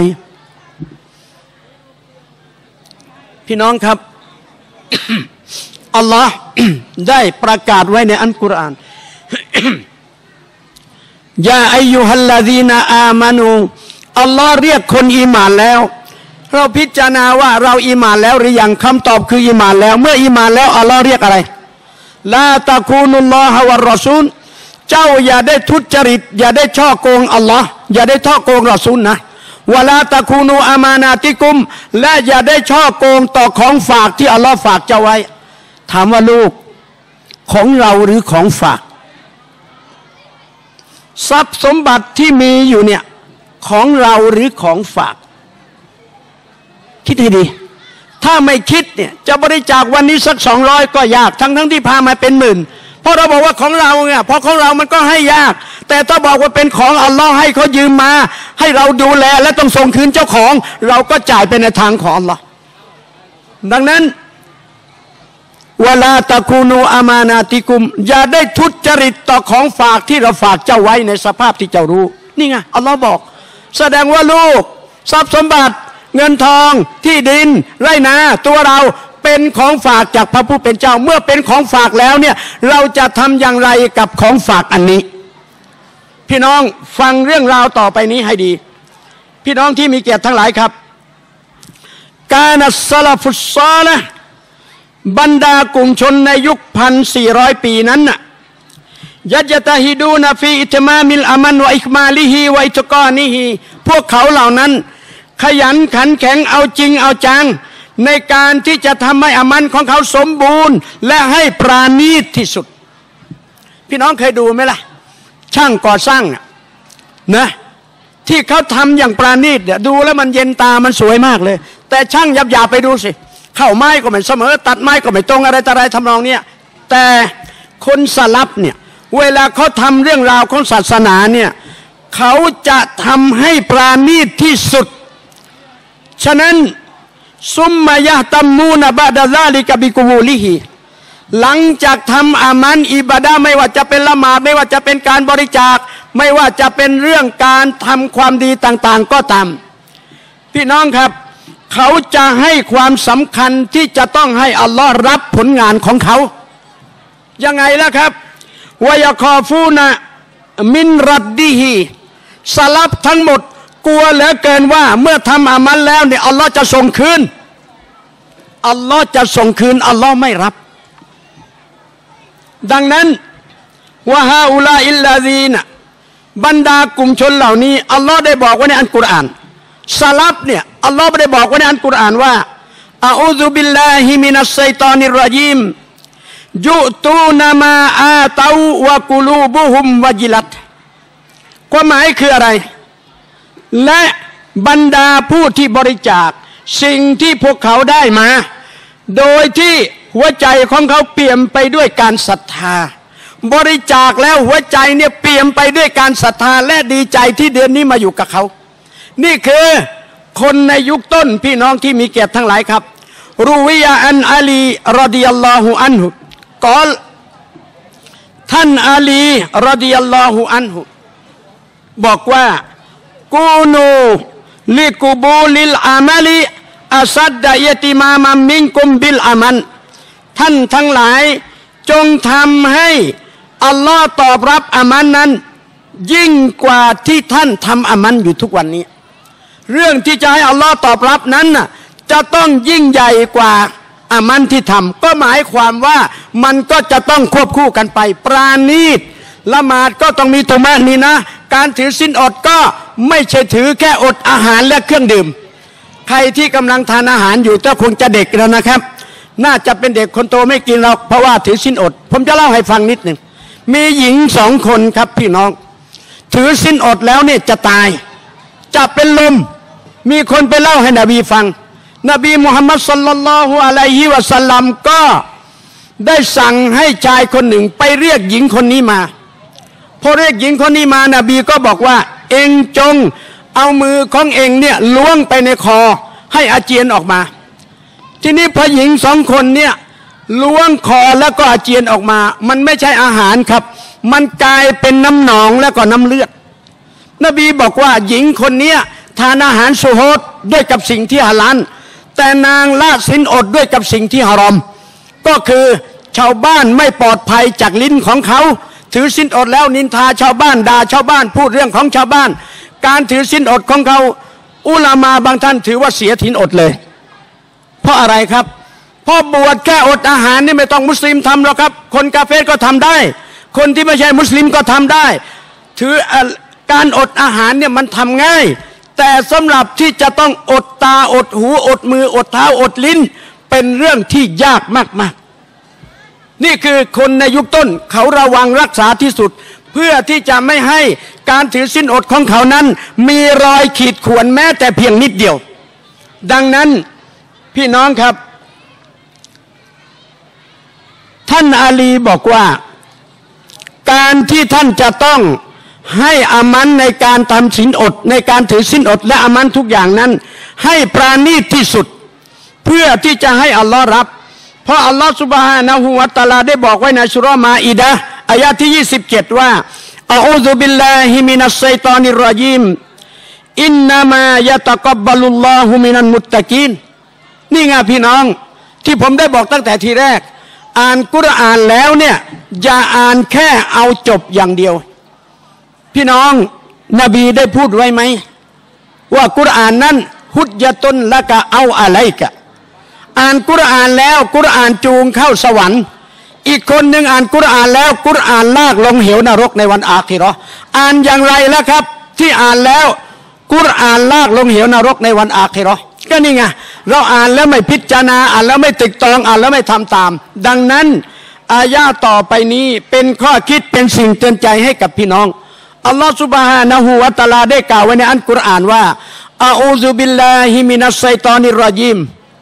พี่น้องครับ อัลลอฮ์ ได้ประกาศไว้ในอัลกุรอาน ยาอายุฮัลลาดีนาอามานูอัลลอฮ์เรียกคนอีหม่านแล้วเราพิจารณาว่าเราอีหม่านแล้วหรือยังคำตอบคืออีหม่านแล้วเมื่ออีหม่านแล้วอัลลอฮ์เรียกอะไรลาตะคูนุลลอฮะวะรอซูลเจ้าอย่าได้ทุจริตอย่าได้ช่อโกงอัลลอฮ์อย่าได้ช่อโกงรอซูลนะวะลาตะคูนูอามานาติกุมและอย่าได้ช่อโกงต่อของฝากที่อัลลอฮ์ฝากเจ้าไว้ถามว่าลูกของเราหรือของฝากทรัพย์สมบัติที่มีอยู่เนี่ยของเราหรือของฝากคิดให้ดีถ้าไม่คิดเนี่ยจะบริจาควันนี้สักสองร้อยก็ยากทั้งทั้งที่พามาเป็นหมื่นเพราะเราบอกว่าของเราเนี่ยเพราะของเรามันก็ให้ยากแต่ถ้าบอกว่าเป็นของอัลลอฮ์ให้เขายืมมาให้เราดูแลและต้องส่งคืนเจ้าของเราก็จ่ายไปในทางของอัลลอฮ์ดังนั้นวะลาตะคูนูอามานาติกุมอย่าได้ทุจริตต่อของฝากที่เราฝากเจ้าไว้ในสภาพที่เจ้ารู้นี่ไงอัลลอฮ์บอกแสดงว่าลูกทรัพย์สมบัติเงินทองที่ดินไร่นาตัวเราเป็นของฝากจากพระผู้เป็นเจ้าเมื่อเป็นของฝากแล้วเนี่ยเราจะทำอย่างไรกับของฝากอันนี้พี่น้องฟังเรื่องราวต่อไปนี้ให้ดีพี่น้องที่มีเกียรติทั้งหลายครับกานัสซะลาฟุสซอลิห์บรรดากลุ่มชนในยุคพันสี่ร้อยปีนั้นน่ะยัจตะฮิดูนฟีอิตมามิลอามันวะอิกมาลิฮิวะอิตกานิฮิพวกเขาเหล่านั้นขยันขันแข็งเอาจริงเอาจังในการที่จะทำให้อามันของเขาสมบูรณ์และให้ปราณีตที่สุดพี่น้องเคยดูไหมล่ะช่างก่อสร้างนะที่เขาทำอย่างปราณีตเนี่ยดูแล้วมันเย็นตามันสวยมากเลยแต่ช่างหยาบๆไปดูสิเข้าไม้ก็ไม่เสมอตัดไม้ก็ไม่ตรงอะไรต่ออะไรทำนองเนี้ยแต่คนสลับเนี่ยเวลาเขาทำเรื่องราวของศาสนาเนี่ยเขาจะทำให้ปราณีตที่สุดฉะนั้นซุมมายะตัมมูนบะดะซาลิกะบิกุบูลิฮิหลังจากทำอามันอิบาดะห์ไม่ว่าจะเป็นละหมาดไม่ว่าจะเป็นการบริจาคไม่ว่าจะเป็นเรื่องการทำความดีต่างๆก็ตามพี่น้องครับเขาจะให้ความสำคัญที่จะต้องให้อัลลอฮ์รับผลงานของเขายังไงล่ะครับวะยะคอฟูนะมินรัดดิฮิสลับทั้งหมดกลัวเหลือเกินว่าเมื่อทำอามันแล้วเนี่ยอัลลอฮ์จะส่งคืนอัลลอฮ์จะส่งคืนอัลลอฮ์ไม่รับดังนั้นวะฮาอุลาอิลลาซีนะบรรดากลุ่มชนเหล่านี้อัลลอฮ์ได้บอกไว้ในอัลกุรอานสลับเนี่ยอัลลอฮ์ได้บอกไว้ในอัลกุรอานว่าอะอูซุบิลลาฮิมินัสชัยฏอนิรรญีมยุตูนามาอาตาวะกุลูบุฮุมวะจิลัตความหมายคืออะไรและบรรดาผู้ที่บริจาคสิ่งที่พวกเขาได้มาโดยที่หัวใจของเขาเปี่ยมไปด้วยการศรัทธาบริจาคแล้วหัวใจเนี่ยเปี่ยมไปด้วยการศรัทธาและดีใจที่เดือนนี้มาอยู่กับเขานี่คือคนในยุคต้นพี่น้องที่มีเกียรติทั้งหลายครับรูวิยะอันอาลีรอฎิยัลลอฮุอันฮุกอลท่านอาลีรอฎิยัลลอฮุอันฮุบอกว่ากูนูลิกุบูลิลอามัลีอาซัดดะยะติมามัมมินกุมบิลอามันท่านทั้งหลายจงทำให้อัลลอฮ์ตอบรับอามันนั้นยิ่งกว่าที่ท่านทำอามันอยู่ทุกวันนี้เรื่องที่จะให้อัลลอฮ์ตอบรับนั้นน่ะจะต้องยิ่งใหญ่กว่าอามันที่ทำก็หมายความว่ามันก็จะต้องควบคู่กันไปปราณีตละหมาดก็ต้องมีตุมานีนะการถือศีลอดก็ไม่ใช่ถือแค่อดอาหารและเครื่องดื่มใครที่กำลังทานอาหารอยู่ก็คงจะเด็กแล้วนะครับน่าจะเป็นเด็กคนโตไม่กินหรอกเพราะว่าถือศีลอดผมจะเล่าให้ฟังนิดหนึ่งมีหญิงสองคนครับพี่น้องถือศีลอดแล้วเนี่ยจะตายจะเป็นลมมีคนไปเล่าให้นบีฟังนบีมุฮัมมัดศ็อลลัลลอฮุอะลัยฮิวะซัลลัมก็ได้สั่งให้ชายคนหนึ่งไปเรียกหญิงคนนี้มาพอเรียกหญิงคนนี้มานบีก็บอกว่าเองจงเอามือของเองเนี่ยล้วงไปในคอให้อาเจียนออกมาทีนี้พอหญิงสองคนเนี่ยล้วงคอแล้วก็อาเจียนออกมามันไม่ใช่อาหารครับมันกลายเป็นน้ำหนองแล้วก็น้ำเลือดนบีบอกว่าหญิงคนเนี้ยทานอาหารสุโฮดด้วยกับสิ่งที่ฮาลาลแต่นางละศีลอดด้วยกับสิ่งที่ฮารอมก็คือชาวบ้านไม่ปลอดภัยจากลิ้นของเขาถือศีลอดแล้วนินทาชาวบ้านด่าชาวบ้านพูดเรื่องของชาวบ้านการถือศีลอดของเขาอุลามาบางท่านถือว่าเสียศีลอดเลยเพราะอะไรครับเพราะบวชแค่อดอาหารนี่ไม่ต้องมุสลิมทำหรอกครับคนกาเฟรก็ทำได้คนที่ไม่ใช่มุสลิมก็ทำได้ถือการอดอาหารเนี่ยมันทำง่ายแต่สำหรับที่จะต้องอดตาอดหูอดมืออดเท้าอดลิ้นเป็นเรื่องที่ยากมากๆนี่คือคนในยุคต้นเขาระวังรักษาที่สุดเพื่อที่จะไม่ให้การถือศีลอดของเขานั้นมีรอยขีดข่วนแม้แต่เพียงนิดเดียวดังนั้นพี่น้องครับท่านอาลีบอกว่าการที่ท่านจะต้องให้อามันในการทำศีลอดในการถือศีลอดและอามันทุกอย่างนั้นให้ปราณีตที่สุดเพื่อที่จะให้อัลลอฮ์รับเพราะอัลลอฮ์ซุบฮานะฮูวะตะอาลาได้บอกไว้ในสุเราะห์มาอิดะห์อายะห์ที่ยี่สิบเจ็ดว่าอะอูซุบิลลาฮิมินัชชัยฏอนิรเราะญีมอินนามายะตะกับบะลุลลอฮุมินัลมุตตะกีนนี่ไงพี่น้องที่ผมได้บอกตั้งแต่ทีแรกอ่านกุรอานแล้วเนี่ยอย่าอ่านแค่เอาจบอย่างเดียวพี่น้องนบีได้พูดไว้ไหมว่ากุรอานนั้นฮุจญะตุนละกะเอาอะไรกะอ่านกุรอานแล้วกุรอานจูงเข้าสวรรค์อีกคนหนึ่งอ่านกุรอานแล้วกุรอานลากลงเหวนรกในวันอาคิเราะห์อ่านอย่างไรล่ะครับที่อ่านแล้วกุรอานลากลงเหวนรกในวันอาคิเราะห์ก็นี่ไงเราอ่านแล้วไม่พิจารณาอ่านแล้วไม่ตึกตองอ่านแล้วไม่ทำตามดังนั้นอายะห์ต่อไปนี้เป็นข้อคิดเป็นสิ่งเตือนใจให้กับพี่น้องอัลลอฮฺซุบฮานะฮูวะตะอาลาได้กล่าวไว้ในอัลกุรอานว่าอะอูซุบิลลาฮิมินัชชัยฏอนิรเราะญีม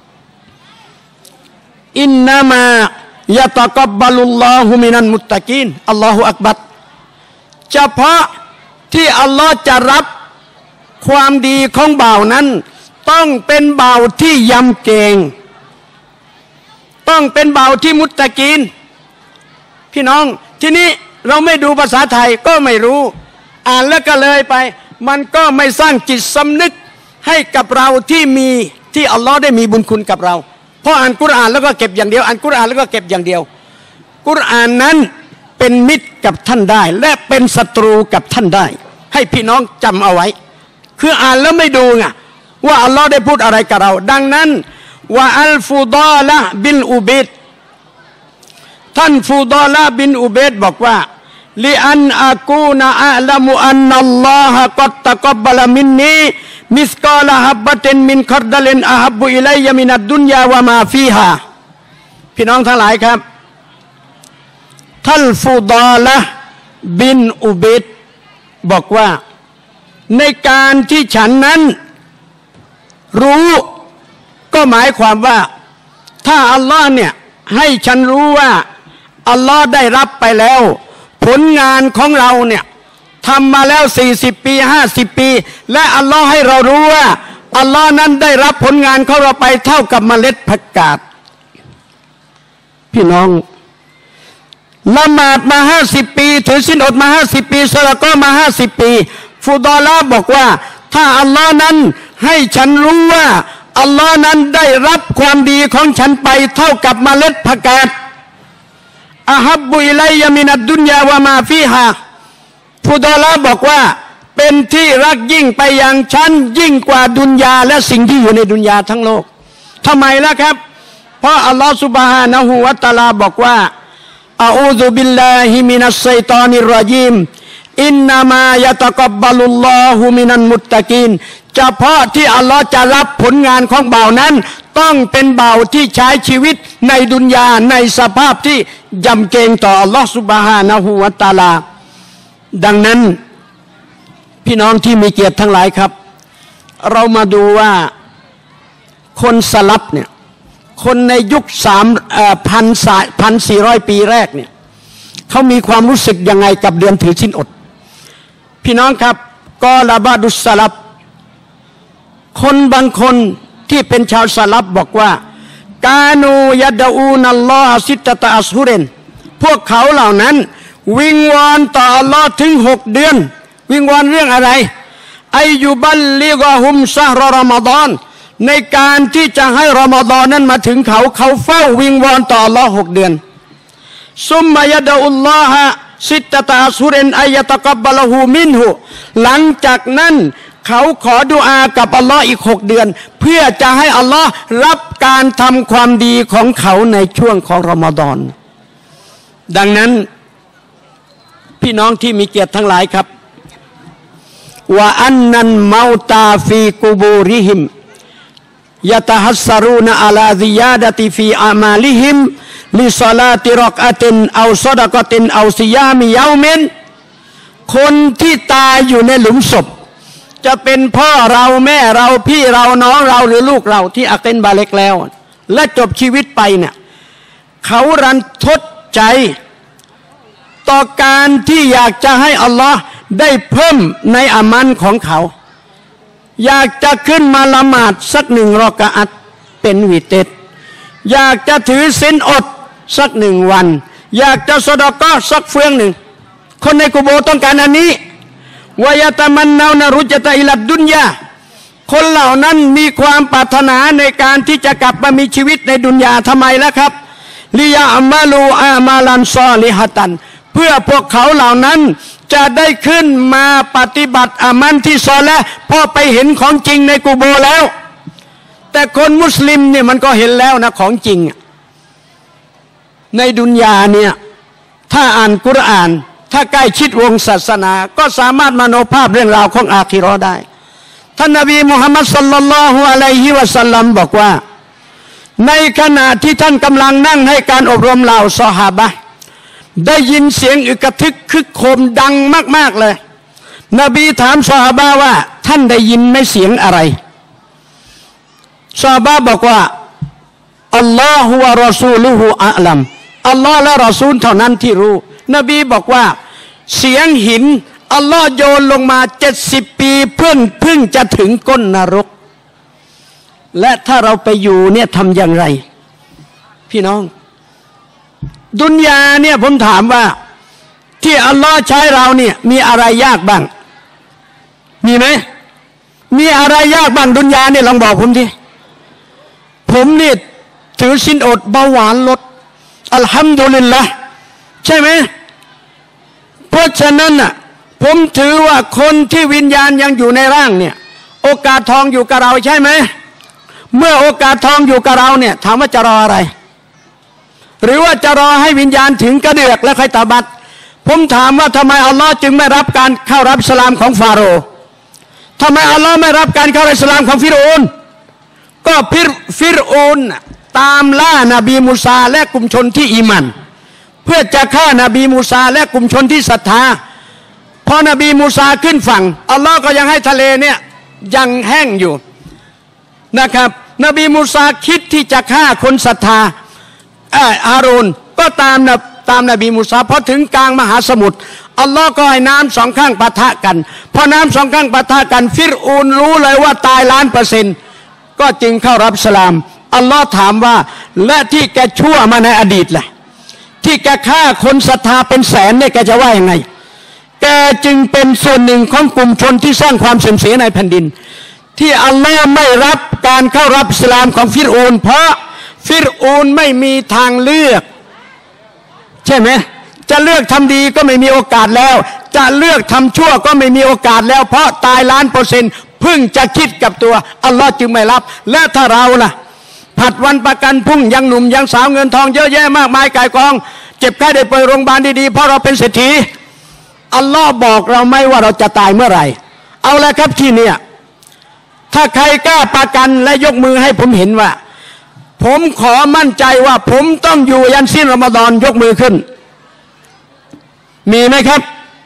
อินนามายะตะกับบะลุลลอฮุมินัลมุตตะกีนอัลลอฮุอักบัรเฉพาะที่อัลลอฮ์จะรับความดีของบ่าวนั้นต้องเป็นบ่าวที่ยำเกรงต้องเป็นบ่าวที่มุตตะกีนพี่น้องทีนี้เราไม่ดูภาษาไทยก็ไม่รู้อ่านแล้วก็เลยไปมันก็ไม่สร้างจิตสำนึกให้กับเราที่มีที่อัลลอฮ์ได้มีบุญคุณกับเราเพราะอ่านกุรอานแล้วก็เก็บอย่างเดียวอ่านกุรอานแล้วก็เก็บอย่างเดียวกุรอานนั้นเป็นมิตรกับท่านได้และเป็นศัตรูกับท่านได้ให้พี่น้องจำเอาไว้คืออ่านแล้วไม่ดูไงว่าอัลลอฮ์ได้พูดอะไรกับเราดังนั้นว่าอัลฟูดาละบินอุบัยดท่านฟูดาละบินอุบัยดบอกว่าลิอันอากูนอะละมุอันนัลลอฮะกัดตะกับบะละมินนีมิสกาลฮับบะตินมินคอรดัลินอะฮับบุอิลัยยะมินัดดุนยาวะมาฟีฮาพี่น้องทั้งหลายครับท่านฟูดาละบินอุบัยดบอกว่าในการที่ฉันนั้นรู้ก็หมายความว่าทถ้าอัลลอฮ์เนี่ยให้ฉันรู้ว่าอัลลอฮ์ได้รับไปแล้วผลงานของเราเนี่ยทำมาแล้วสี่สิบปีห้าสิบปีและอัลลอฮ์ให้เรารู้ว่าอัลลอฮ์นั้นได้รับผลงานของเราไปเท่ากับเมล็ดผักกาดพี่น้องละหมาดมาห้าสิบปีถือศีลอดมาห้าสิบปีซะละก็มาห้าสิบปีฟุฎอลาบอกว่าถ้าอัลลอฮ์นั้นให้ฉันรู้ว่าอัลลอฮ์นั้นได้รับความดีของฉันไปเท่ากับเมล็ดผักกาดอะฮับบุอิลัยยะมินัดดุนยาวะมาฟีฮาฟุฎอลาบอกว่าเป็นที่รักยิ่งไปอย่างฉันยิ่งกว่าดุนยาและสิ่งที่อยู่ในดุนยาทั้งโลกทำไมล่ะครับเพราะอัลลอฮฺซุบฮานะฮูวะตะอาลาบอกว่าอะอูซุบิลลาฮิมินัสชัยฏอนิรรอญีมอินนามายะตะกับบะลุลลอฮุมินัลมุตตะกีนเฉพาะที่อัลลอฮ์จะรับผลงานของบ่าวนั้นต้องเป็นบ่าวที่ใช้ชีวิตในดุนยาในสภาพที่ยำเกรงต่ออัลลอฮ์ซุบฮานะฮูวะตะอาลาดังนั้นพี่น้องที่มีเกียรติทั้งหลายครับเรามาดูว่าคนสลับเนี่ยคนในยุคสามพันพันสี่ร้อยปีแรกเนี่ยเขามีความรู้สึกยังไงกับเดือนถือศีลอดพี่น้องครับกอลาบาดุสลับคนบางคนที่เป็นชาวสลับบอกว่ากานูยะดะอูนัลลอฮฺซิตตะอัชฮุรินพวกเขาเหล่านั้นวิงวอนต่ออัลลอฮ์ถึงหกเดือนวิงวอนเรื่องอะไรอายุบัลลิกะฮุมซะฮรรอมฎอนในการที่จะให้รอมฎอนนั้นมาถึงเขาเขาเฝ้าวิงวอนต่ออัลลอฮ์หกเดือนซุมมายะดะอุลลอฮะซิตตะอัชฮุรินอัยตะกับบะละฮูมินหุหลังจากนั้นเขาขอดุอากับอัลลอฮ์อีกหกเดือนเพื่อจะให้อัลลอฮ์รับการทำความดีของเขาในช่วงของรอมฎอนดังนั้นพี่น้องที่มีเกียรติทั้งหลายครับว่าอันนันเมาตาฟีกุบูริฮิมยะตะฮัสซารูนอะลาซิยาดะติฟีอามาลิฮิมลิศอลาติรอกอะตินเอาซอดะกะตินเอาซิยามิยามินคนที่ตายอยู่ในหลุมศพจะเป็นพ่อเราแม่เราพี่เราน้องเราหรือลูกเราที่อักเต็นบาเล็กแล้วและจบชีวิตไปเนี่ยเขารันทดใจต่อการที่อยากจะให้อัลลอฮ์ได้เพิ่มในอามันของเขาอยากจะขึ้นมาละหมาดสักหนึ่งรอกะอัตเป็นวิเตรอยากจะถือศีลอดสักหนึ่งวันอยากจะสะดอกก็สักเฟืองหนึ่งคนในกุโบร์ต้องการอันนี้วายตะมันนาวนารุจตะอิลัดดุนยาคนเหล่านั้นมีความปรารถนาในการที่จะกลับมามีชีวิตในดุนยาทำไมล่ะครับลิยะอัมาลูอามาลันซอลิฮะตันเพื่อพวกเขาเหล่านั้นจะได้ขึ้นมาปฏิบัติอามันที่ซอและพอไปเห็นของจริงในกุโบร์แล้วแต่คนมุสลิมเนี่ยมันก็เห็นแล้วนะของจริงในดุนยาเนี่ยถ้าอ่านกุรอานถ้าใกล้ชิดวงศาสนาก็สามารถมโนภาพเรื่องราวของอาคิเราะห์ได้ท่านนบีมุฮัมมัดศ็อลลัลลอฮุอะลัยฮิวะซัลลัมบอกว่าในขณะที่ท่านกำลังนั่งให้การอบรมเหล่าซอฮาบะห์ได้ยินเสียงอึกระทึกคึกโครมดังมากๆเลยนบีถามซอฮาบะห์ว่าท่านได้ยินไหมเสียงอะไรซอฮาบะห์บอกว่าอัลลอฮฺวะรอซูลุฮุอะลัมอัลลอฮ์และรอซูลเท่านั้นที่รู้นบีบอกว่าเสียงหินอัลลอฮ์โยนลงมาเจ็ดสิบปีเพิ่งเพิ่งจะถึงก้นนรกและถ้าเราไปอยู่เนี่ยทำอย่างไรพี่น้องดุนยาเนี่ยผมถามว่าที่อัลลอฮ์ใช้เราเนี่ยมีอะไรยากบ้างมีไหมมีอะไรยากบ้างดุนยาเนี่ยลองบอกผมทีผมนี่ถือศีลอดเบาหวานลดอัลฮัมดุลิลละห์ใช่ไหมเพราะฉะนั้นน่ะผมถือว่าคนที่วิญญาณยังอยู่ในร่างเนี่ยโอกาสทองอยู่กับเราใช่ไหมเมื่อโอกาสทองอยู่กับเราเนี่ยถามว่าจะรออะไรหรือว่าจะรอให้วิญญาณถึงกระเดือกแล้วค่อยตาบัดผมถามว่าทำไมอัลลอฮ์จึงไม่รับการเข้ารับอิสลามของฟาโรห์ทำไมอัลลอฮ์ไม่รับการเข้ารับอิสลามของฟิรเอานก็ฟิรเอานตามล่านบีมูซาและกลุ่มชนที่อีหมันเพื่อจะฆ่านบีมูซาและกลุ่มชนที่ศรัทธาพอนบีมูซาขึ้นฝั่งอัลลอฮ์ก็ยังให้ทะเลเนี่ยยังแห้งอยู่นะครับนบีมูซาคิดที่จะฆ่าคนศรัทธาอาโรนก็ตามนะตามนบีมูซาพอถึงกลางมหาสมุทรอัลลอฮ์ก็ให้น้ำสองข้างปะทะกันพอน้ำสองข้างปะทะกันฟิรอูนรู้เลยว่าตายล้านเปอร์เซ็นต์ก็จึงเข้ารับอิสลามอัลลอฮ์ถามว่าและที่แกชั่วมาในอดีตล่ะที่แกฆ่าคนศรัทธาเป็นแสนเนี่ยแกจะว่ายังไงแกจึงเป็นส่วนหนึ่งของกลุ่มชนที่สร้างความเสื่อมเสียในแผ่นดินที่อัลลอฮ์ไม่รับการเข้ารับอิสลามของฟิรอูนเพราะฟิรอูนไม่มีทางเลือกใช่ไหมจะเลือกทำดีก็ไม่มีโอกาสแล้วจะเลือกทำชั่วก็ไม่มีโอกาสแล้วเพราะตายล้านเปอร์เซ็นต์เพิ่งจะคิดกับตัวอัลลอฮ์จึงไม่รับและถ้าเราล่ะผัดวันประกันพุ่งยังหนุ่มยังสาวเงินทองเยอะแยะมากมายก่ายกองเจ็บไข้ได้ป่วยโรงพยาบาลดีๆเพราะเราเป็นเศรษฐีอัลลอฮ์บอกเราไหมว่าเราจะตายเมื่อไหร่เอาละครับที่เนี่ยถ้าใครกล้าประกันและยกมือให้ผมเห็นว่าผมขอมั่นใจว่าผมต้องอยู่ยันสิ้นรอมฎอนยกมือขึ้นมีไหมครับ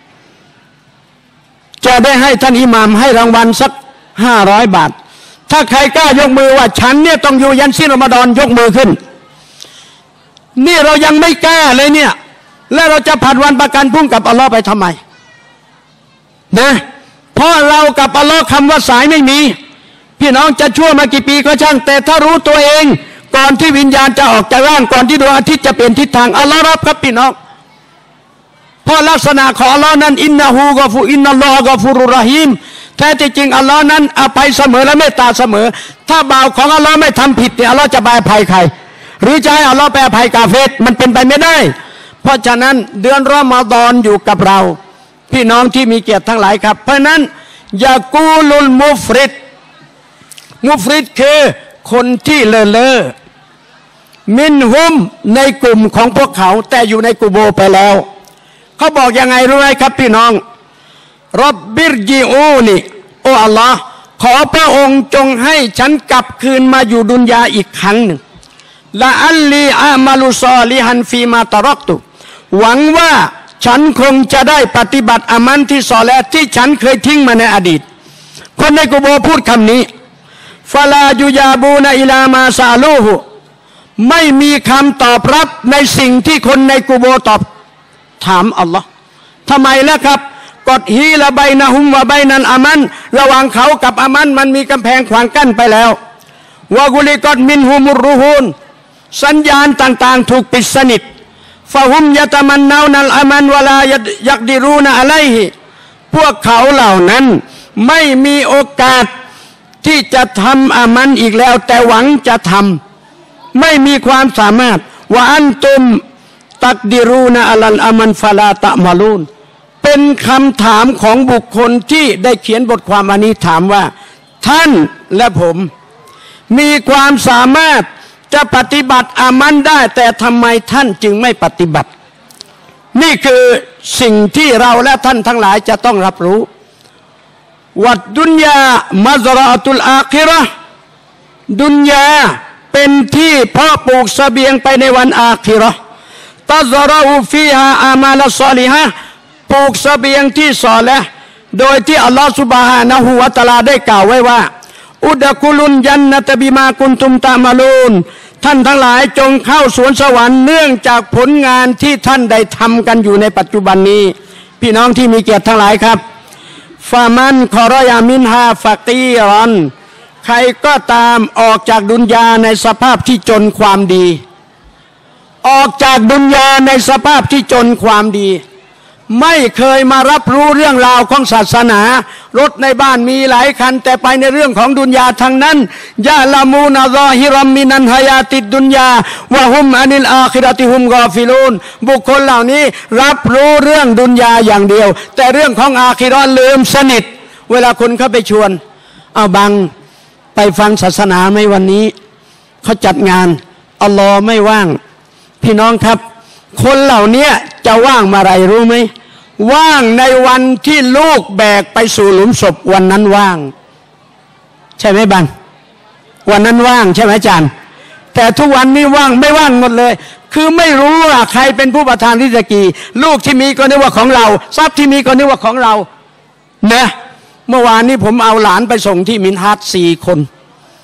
จะได้ให้ท่านอิหม่ามให้รางวัลสักห้าร้อยบาทถ้าใครกล้ายกมือว่าฉันเนี่ยต้องอยู่ยันสิ้นรอมฎอนยกมือขึ้นนี่เรายังไม่กล้าเลยเนี่ยแล้วเราจะผัดวันประกันพรุ่งกับอัลลอฮ์ไปทำไมนะเพราะเรากับอัลลอฮ์คำว่าสายไม่มีพี่น้องจะชั่วมากี่ปีก็ช่างแต่ถ้ารู้ตัวเองก่อนที่วิญญาณจะออกจากร่างก่อนที่ดวงอาทิตย์จะเปลี่ยนทิศทางอัลลอฮ์รับครับพี่น้องเพราะลักษณะของอัลลอฮ์นั้นอินนะฮูกอฟูอินนัลลอฮะกอฟูรุรเราะฮีมแท้จริงอัลลอฮ์นั้นอภัยเสมอและเมตตาเสมอถ้าบ่าวของอัลลอฮ์ไม่ทำผิดเนี่ยอัลลอฮ์จะไปอภัยใครหรือจะให้อัลลอฮ์ไปอภัยกาเฟรมันเป็นไปไม่ได้เพราะฉะนั้นเดือนรอมฎอนอยู่กับเราพี่น้องที่มีเกียรติทั้งหลายครับเพราะนั้นยากูลุลมุฟริดมุฟริดคือคนที่เลอะเลอะมินฮุมในกลุ่มของพวกเขาแต่อยู่ในกุโบไปแล้วเขาบอกยังไงรู้ไหมครับพี่น้องรับบิรจิอูนี่โอ้อัลลอฮ์ขอพระองค์จงให้ฉันกลับคืนมาอยู่ดุนยาอีกครั้งหนึ่งละอัลลีอามาลุซอลิฮันฟีมาตรักตุหวังว่าฉันคงจะได้ปฏิบัติอามันที่ซอเลห์ที่ฉันเคยทิ้งมาในอดีตคนในกุโบพูดคำนี้ฟาลายุยาบูนอิลามาซาลูฮุไม่มีคำตอบรับในสิ่งที่คนในกุโบตอบถามอัลลอฮ์ทำไมล่ะครับกดฮีละใบนะฮุมวะใบนันอามันระหว่างเขากับอามันมันมีกำแพงขวางกั้นไปแล้ววะกุลิกอดมินฮุมุรุฮูนสัญญาณต่างๆถูกปิดสนิทฟะฮุมยะตะมันนาวนัลอามันวะลายักดิรูนะอะลัยฮิพวกเขาเหล่านั้นไม่มีโอกาสที่จะทำอามันอีกแล้วแต่หวังจะทำไม่มีความสามารถว่าอันตุมตักดิรูนะอัลอามันฟาลาตะมาลูนเป็นคำถามของบุคคลที่ได้เขียนบทความอันนี้ถามว่าท่านและผมมีความสามารถจะปฏิบัติอามันได้แต่ทำไมท่านจึงไม่ปฏิบัตินี่คือสิ่งที่เราและท่านทั้งหลายจะต้องรับรู้วัดดุนยามัซราตุลอาคิเราะห์ดุนยาเป็นที่เพาะปลูกเสบียงไปในวันอาคิเราะห์ตัซราอูฟีฮาอามาลซอลิฮะปลูกเสบียงที่ซอลิฮ์โดยที่อัลลอฮฺซุบฮานะฮูวะตะอาลาได้กล่าวไว้ว่าอุดะกุลุนยันนะตะบิมากุนตุมตะมาลูนท่านทั้งหลายจงเข้าสวนสวรรค์เนื่องจากผลงานที่ท่านได้ทำกันอยู่ในปัจจุบันนี้พี่น้องที่มีเกียรติทั้งหลายครับฟามันคอรอยามินฮาฟักีรอนใครก็ตามออกจากดุนยาในสภาพที่จนความดีออกจากดุนยาในสภาพที่จนความดีไม่เคยมารับรู้เรื่องราวของศาสนารถในบ้านมีหลายคันแต่ไปในเรื่องของดุนยาทางนั้นยะละมูนะซอฮิรัมมินันฮายาติดดุนยาวะฮุมอานิลอาคิเราะติฮุมกอฟิลูนบุคคลเหล่านี้รับรู้เรื่องดุนยาอย่างเดียวแต่เรื่องของอาคิเราะห์ลืมสนิทเวลาคนเข้าไปชวนเอาบังไปฟังศาสนาไหมวันนี้เขาจัดงานอัลลอฮ์ไม่ว่างพี่น้องครับคนเหล่านี้จะว่างมาไรรู้ไหมว่างในวันที่ลูกแบกไปสู่หลุมศพวันนั้นว่างใช่ไหมบังวันนั้นว่างใช่ไหมอาจารย์แต่ทุกวันนี้ว่างไม่ว่างหมดเลยคือไม่รู้ว่าใครเป็นผู้ประทานริสกีลูกที่มีก็นึกว่าของเราทรัพย์ที่มีก็นึกว่าของเราเนี่ยเมื่อวานนี้ผมเอาหลานไปส่งที่มินฮัตสี่คน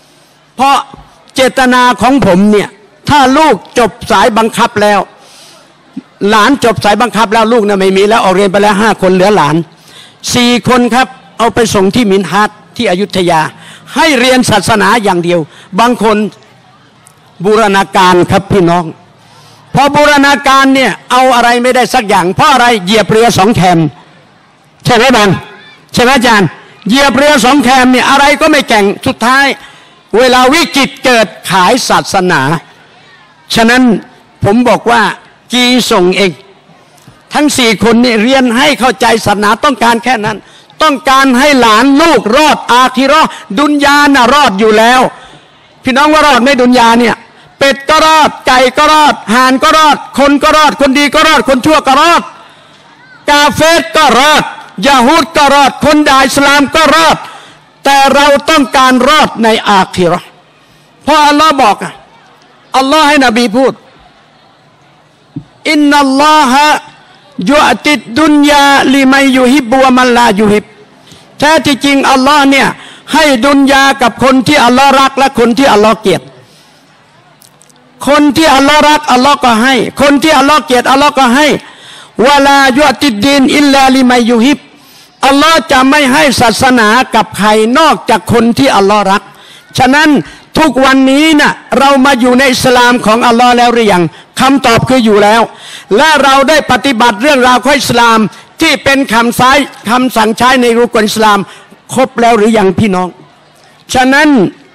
เพราะเจตนาของผมเนี่ยถ้าลูกจบสายบังคับแล้วหลานจบสายบังคับแล้วลูกน่ะไม่มีแล้วออกเรียนไปแล้วห้าคนเหลือหลานสี่คนครับเอาไปส่งที่มินฮัตที่อยุธยาให้เรียนศาสนาอย่างเดียวบางคนบูรณาการครับพี่น้องพอบูรณาการเนี่ยเอาอะไรไม่ได้สักอย่างเพราะอะไรเหยียบเรือสองแคมใช่ไหมบังใช่ไหมอาจารย์เหยียบเรือสองแคมเนี่ยอะไรก็ไม่แก่งสุดท้ายเวลาวิกฤตเกิดขายศาสนาฉะนั้นผมบอกว่าจีส่งเองทั้งสี่คนนี่เรียนให้เข้าใจศาสนาต้องการแค่นั้นต้องการให้หลานลูกรอดอาคิเราะห์ดุนยาน่ะรอดอยู่แล้วพี่น้องว่ารอดไหมดุนยาเนี่ยเป็ดก็รอดไก่ก็รอดห่านก็รอดคนก็รอดคนดีก็รอดคนชั่วก็รอดกาเฟรก็รอดยะฮูดก็รอดคนด่าอิสลามก็รอดแต่เราต้องการรอดในอาคิเราะห์เพราะอัลลอฮ์บอกอ่ะอัลลอฮ์ให้นบีพูดอินนัลลอฮะยุอติดดุนยาลิมัยยุฮิบวะมันลายุฮิบแท้ที่จริงอัลลอฮ์เนี่ยให้ดุนยากับคนที่อัลลอฮ์รักและคนที่อัลลอฮ์เกลียดคนที่อัลลอฮ์รักอัลลอฮ์ก็ให้คนที่อัลลอฮ์เกลียดอัลลอฮ์ก็ให้วะลายุอติดดินอิลลาลิมัยยุฮิบอัลลอฮ์จะไม่ให้ศาสนากับใครนอกจากคนที่อัลลอฮ์รักฉะนั้นทุกวันนี้น่ะเรามาอยู่ในอิสลามของอัลลอฮ์แล้วหรือยังคำตอบคืออยู่แล้วและเราได้ปฏิบัติเรื่องราวของอิสลามที่เป็นคำสายคำสั่งใช้ในรุกลอิสลามครบแล้วหรือยังพี่น้องฉะนั้น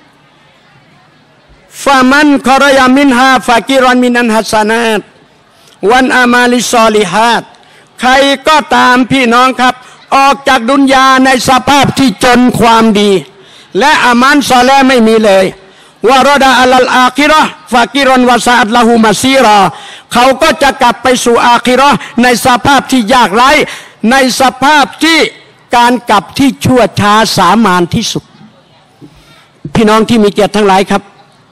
ฟามันคอรยามินฮาฟากิรอนมินันฮัสซานาตวันอามาลิซอลิฮัดใครก็ตามพี่น้องครับออกจากดุนยาในสภาพที่จนความดีและอามันซอเลไม่มีเลยวารดาอัลอาคิเราะห์ฟากิรอนวาซาอัดละหูมาซีรอเขาก็จะกลับไปสู่อาคิเราะห์ในสภาพที่ยากไร้ในสภาพที่การกลับที่ชั่วช้าสามานที่สุดพี่น้องที่มีเกียรติทั้งหลายครับ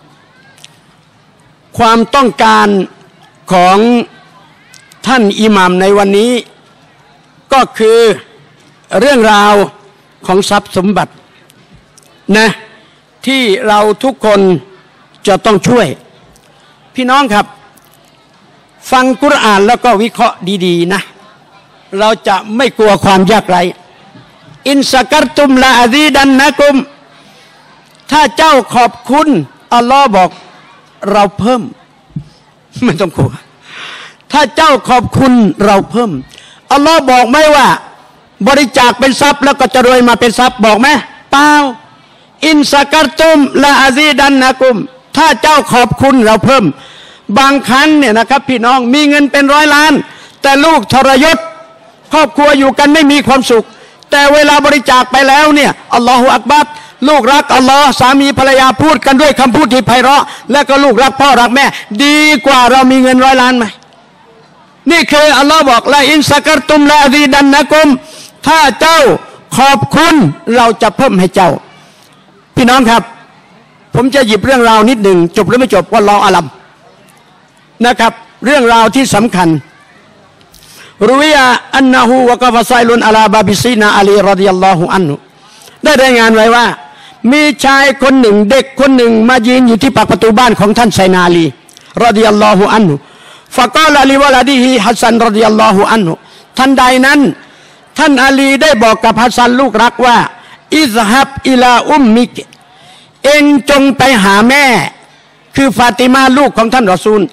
ความต้องการของท่านอิหม่ามในวันนี้ก็คือเรื่องราวของทรัพย์สมบัตินะที่เราทุกคนจะต้องช่วยพี่น้องครับฟังกุรอานแล้วก็วิเคราะห์ดีๆนะเราจะไม่กลัวความยากไร้อินสกัรตุมลาอะซีดันนะกุมถ้าเจ้าขอบคุณอัลลอฮ์บอกเราเพิ่มไม่ต้องกลัวถ้าเจ้าขอบคุณเราเพิ่มอัลลอฮ์บอกไหมว่าบริจาคเป็นทรัพย์แล้วก็จะรวยมาเป็นทรัพย์บอกไหมเปล่าอินสกัรตุมลาอะซีดันนะกุมถ้าเจ้าขอบคุณเราเพิ่มบางครั้งเนี่ยนะครับพี่น้องมีเงินเป็นร้อยล้านแต่ลูกทรยศครอบครัวอยู่กันไม่มีความสุขแต่เวลาบริจาคไปแล้วเนี่ยอัลลอฮฺอักบัรลูกรักอัลลอฮ์สามีภรรยาพูดกันด้วยคำพูดที่ไพเราะและก็ลูกรักพ่อรักแม่ดีกว่าเรามีเงินร้อยล้านไหมนี่คืออัลลอฮ์บอกละอินสักรตุมละซีดันนะกุมถ้าเจ้าขอบคุณเราจะเพิ่มให้เจ้าพี่น้องครับผมจะหยิบเรื่องราวนิดหนึ่งจบหรือไม่จบวัลลอฮุอาลัมนะครับเรื่องราวที่สำคัญรุวิยะอันนะฮูวะกะฟะไซลุนอะลาบาบิซีนาอาลีรอฎิยัลลอฮุอันฮุได้รายงานไว้ว่ามีชายคนหนึ่งเด็กคนหนึ่งมายืนอยู่ที่ปากประตูบ้านของท่านไซนาอาลีรอฎิยัลลอฮุอันฮุฟะกอลลิวะลาดิฮิฮัสซันรอฎิยัลลอฮุอันฮุทันใดนั้นท่านอาลีได้บอกกับฮัสซันลูกรักว่าอิซฮับอิลาอุมมิกเอ็งจงไปหาแม่คือฟาติมาลูกของท่านรอซูล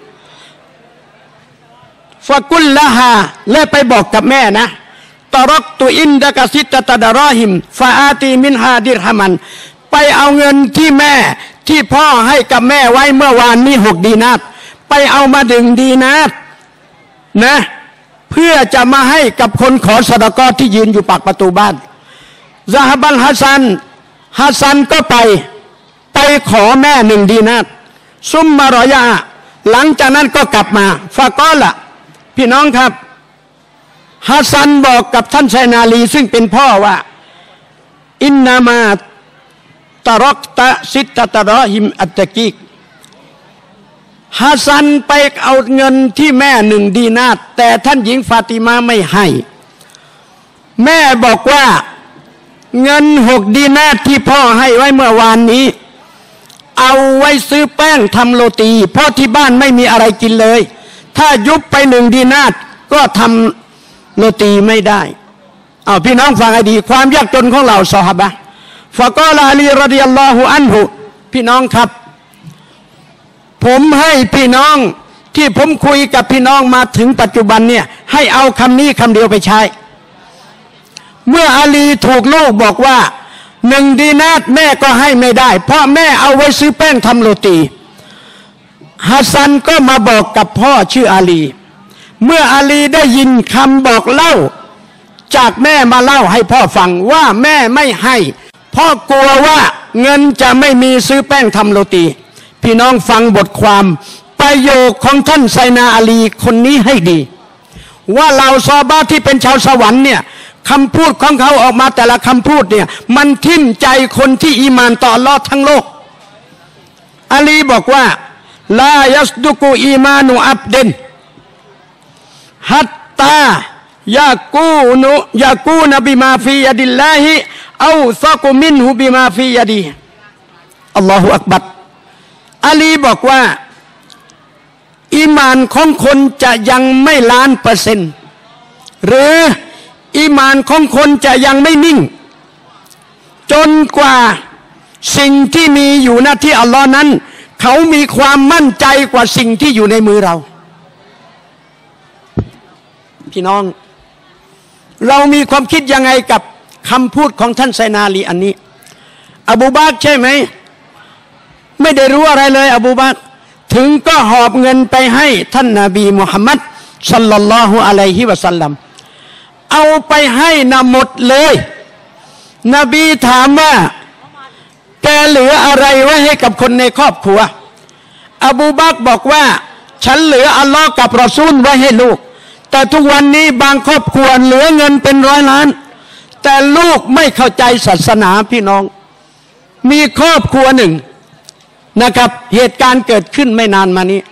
ฟะกุลละฮาและไปบอกกับแม่นะตะรักตุอินดะกะซิตตะดะรอฮิมฟาอาตีมินฮาดิรฮะมันไปเอาเงินที่แม่ที่พ่อให้กับแม่ไว้เมื่อวานนี้หกดีนาตไปเอามาดึงดีนาตนะเพื่อจะมาให้กับคนขอซะดะกอฮ์ที่ยืนอยู่ปากประตูบ้านซะฮะบัลฮัสซันฮัสซันก็ไปไปขอแม่หนึ่งดีนาตซุมมารอยาหลังจากนั้นก็กลับมาฟะกอละพี่น้องครับฮัสซันบอกกับท่านไซนาลีซึ่งเป็นพ่อว่าอินนามาตะรักตะซิตตะตะรอฮิมอัตตะกีกฮัสซันไปเอาเงินที่แม่หนึ่งดีนาตแต่ท่านหญิงฟาติมาไม่ให้แม่บอกว่าเงินหกดีนาตที่พ่อให้ไว้เมื่อวานนี้เอาไว้ซื้อแป้งทำโรตีเพราะที่บ้านไม่มีอะไรกินเลยถ้ายุบไปหนึ่งดีนาร์ก็ทำโรตีไม่ได้เอาพี่น้องฟังให้ดีความยากจนของเราซอฮาบะห์ฟะกอลาอาลีรอฎิยัลลอฮุอันฮุพี่น้องครับผมให้พี่น้องที่ผมคุยกับพี่น้องมาถึงปัจจุบันเนี่ยให้เอาคำนี้คำเดียวไปใช้เมื่ออาลีถูกลูกบอกว่าหนึ่งดีนาร์แม่ก็ให้ไม่ได้เพราะแม่เอาไว้ซื้อแป้งทำโรตีฮัสซันก็มาบอกกับพ่อชื่ออาลีเมื่ออาลีได้ยินคำบอกเล่าจากแม่มาเล่าให้พ่อฟังว่าแม่ไม่ให้พ่อกลัวว่าเงินจะไม่มีซื้อแป้งทำโรตีพี่น้องฟังบทความประโยคของท่านไซนาอาลีคนนี้ให้ดีว่าเหล่าซอฮาบะห์ที่เป็นชาวสวรรค์เนี่ยคำพูดของเขาออกมาแต่ละคำพูดเนี่ยมันทิ่มใจคนที่อีมานต่ออัลเลาะห์ทั้งโลกอาลีบอกว่าลายัสดุกุอีมานุอับดินฮัตตายากูนุยากูนบิมาฟียะดิลลาฮิเอาซักุมินฮุบิมาฟียะดีอัลลอฮฺอักบัรอาลีบอกว่าอีมานของคนจะยังไม่ล้านเปอร์เซ็นต์หรืออีมานของคนจะยังไม่นิ่งจนกว่าสิ่งที่มีอยู่หน้าที่อัลลอฮ์นั้นเขามีความมั่นใจกว่าสิ่งที่อยู่ในมือเราพี่น้องเรามีความคิดยังไงกับคำพูดของท่านไซนาลีอันนี้อบูบักรใช่ไหมไม่ได้รู้อะไรเลยอบูบักรถึงก็หอบเงินไปให้ท่านนบีมุฮัมมัดศ็อลลัลลอฮุอะลัยฮิวะซัลลัมเอาไปให้นะหมดเลยนบีถามว่าแกเหลืออะไรไว้ให้กับคนในครอบครัวอบูบักรบอกว่าฉันเหลืออัลลอฮ์กับรอซูลไว้ให้ลูกแต่ทุกวันนี้บางครอบครัวเหลือเงินเป็นร้อยล้านแต่ลูกไม่เข้าใจศาสนาพี่น้องมีครอบครัวหนึ่งนะครับเหตุการณ์เกิดขึ้นไม่นานมานี้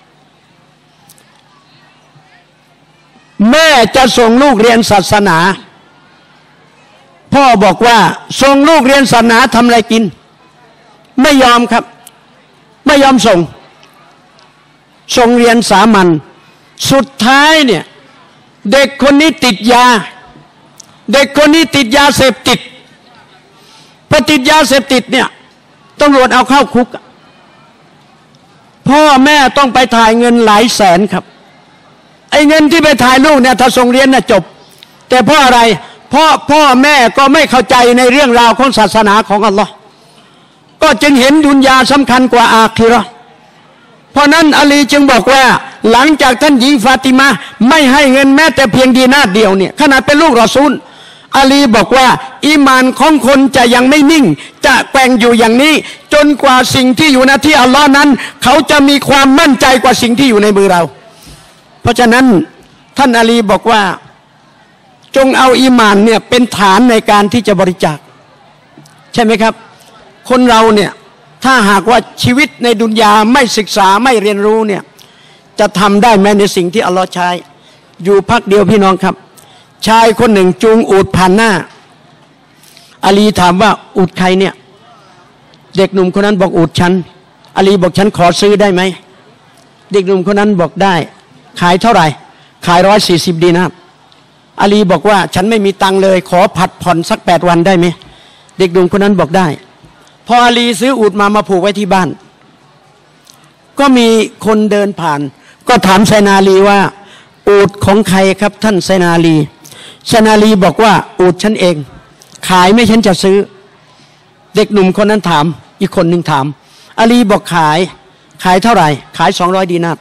แม่จะส่งลูกเรียนศาสนาพ่อบอกว่าส่งลูกเรียนศาสนาทำอะไรกินไม่ยอมครับไม่ยอมส่งส่งเรียนสามัญสุดท้ายเนี่ยเด็กคนนี้ติดยาเด็กคนนี้ติดยาเสพติดพอติดยาเสพติดเนี่ยตำรวจเอาเข้าคุกพ่อแม่ต้องไปถ่ายเงินหลายแสนครับไอ้เงินที่ไปถ่ายลูกเนี่ยถ้าส่งเรียนน่ะจบแต่เพราะอะไรเพราะพ่อแม่ก็ไม่เข้าใจในเรื่องราวของศาสนาของอัลลอฮ์ก็จึงเห็นดุนยาสำคัญกว่าอาคิเราะห์เพราะนั้นอาลีจึงบอกว่าหลังจากท่านหญิงฟาติมาไม่ให้เงินแม้แต่เพียงดีนาร์เดียวเนี่ยขนาดเป็นลูกรอซูลอาลีบอกว่าอีมานของคนจะยังไม่นิ่งจะแกว่งอยู่อย่างนี้จนกว่าสิ่งที่อยู่หน้าที่อัลลอฮ์นั้นเขาจะมีความมั่นใจกว่าสิ่งที่อยู่ในมือเราเพราะฉะนั้นท่านอาลีบอกว่าจงเอาอีมานเนี่ยเป็นฐานในการที่จะบริจาคใช่ไหมครับคนเราเนี่ยถ้าหากว่าชีวิตในดุนยาไม่ศึกษาไม่เรียนรู้เนี่ยจะทำได้แม้ในสิ่งที่อัลลอฮ์ใช้อยู่พักเดียวพี่น้องครับชายคนหนึ่งจูงอูฐผ่านหน้าอาลีถามว่าอูฐใครเนี่ยเด็กหนุ่มคนนั้นบอกอูฐฉันอาลีบอกฉันขอซื้อได้ไหมเด็กหนุ่มคนนั้นบอกได้ขายเท่าไหร่ขายร้อยสี่สิบดีนาร์อาลีบอกว่าฉันไม่มีตังเลยขอผัดผ่อนสักแปดวันได้ไหมเด็กหนุ่มคนนั้นบอกได้พออาลีซื้ออูฐมามาผูกไว้ที่บ้านก็มีคนเดินผ่านก็ถามไซนาลีว่าอูฐของใครครับท่านไซนาลีไซนาลีบอกว่าอูฐฉันเองขายไม่ฉันจะซื้อเด็กหนุ่มคนนั้นถามอีกคนหนึ่งถามอาลีบอกขายขายเท่าไหร่ขายสองร้อยดีนาร์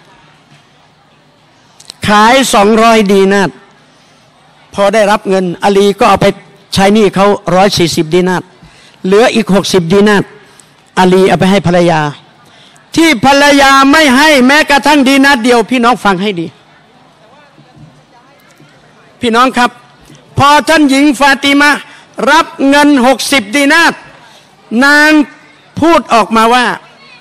ขายสองร้อยดีนาร์พอได้รับเงินอาลีก็เอาไปใช้หนี้เขาร้อยสี่สิบดีนาร์เหลืออีกหกสิบดีนาร์อาลีเอาไปให้ภรรยาที่ภรรยาไม่ให้แม้กระทั่งดีนาร์เดียวพี่น้องฟังให้ดีพี่น้องครับพอท่านหญิงฟาติมารับเงินหกสิบดีนาร์นางพูดออกมาว่า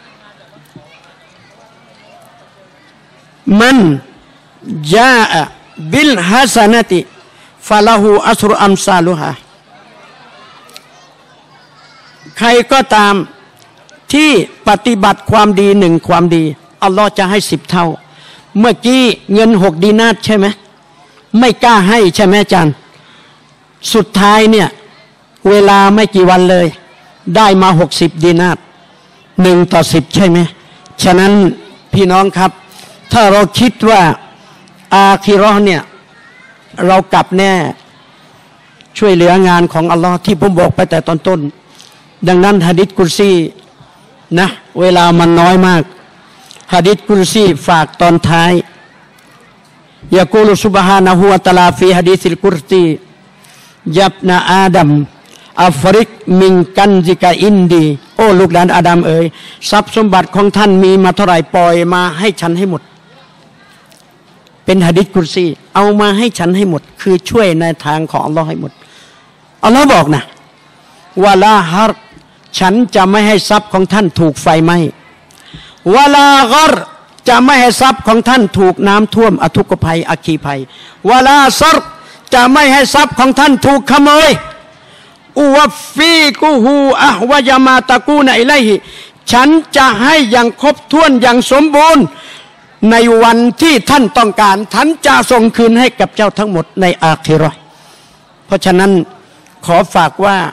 มันจาอะบิลฮัสนะติฟะละหูอัชรุอัมซาลุฮาใครก็ตามที่ปฏิบัติความดีหนึ่งความดีอัลลอฮ์จะให้สิบเท่าเมื่อกี้เงินหกดีนาร์ใช่ไหมไม่กล้าให้ใช่ไหมอาจารย์สุดท้ายเนี่ยเวลาไม่กี่วันเลยได้มาหกสิบดีนาร์หนึ่งต่อสิบใช่ไหมฉะนั้นพี่น้องครับถ้าเราคิดว่าอาคิเราะห์เนี่ยเรากลับแน่ช่วยเหลืองานของอัลลอฮ์ที่ผมบอกไปแต่ตอนต้นดังนั้นหะดีษกุรซีนะเวลามันน้อยมากหะดีษกุรซีฝากตอนท้ายยะกูลุซุบฮานะฮูวะตะอาลาฟีหะดีษิลกุรซียับนะอาดัมอัฟริกมิงกันซิกะอินดีโอ้ลูกหลานอาดัมเอ๋ยทรัพย์สมบัติของท่านมีมาเท่าไหร่ปล่อยมาให้ฉันให้หมดเป็นหะดีษกุรซีเอามาให้ฉันให้หมดคือช่วยในทางของอัลลอฮ์ให้หมดอัลลอฮ์บอกนะวะลาฮัรฉันจะไม่ให้ทรัพย์ของท่านถูกไฟไหม้วะลากรจะไม่ให้ทรัพย์ของท่านถูกน้ำท่วมอทุกขภัยอัคคีภัยวะลาซรจะไม่ให้ทรัพย์ของท่านถูกขโมยอุวฟีกูฮูอะวะยามาตะกูนอิลัยฮิฉันจะให้อย่างครบถ้วนอย่างสมบูรณ์ในวันที่ท่านต้องการฉันจะส่งคืนให้กับเจ้าทั้งหมดในอาคิเราะห์เพราะฉะนั้นขอฝากว่า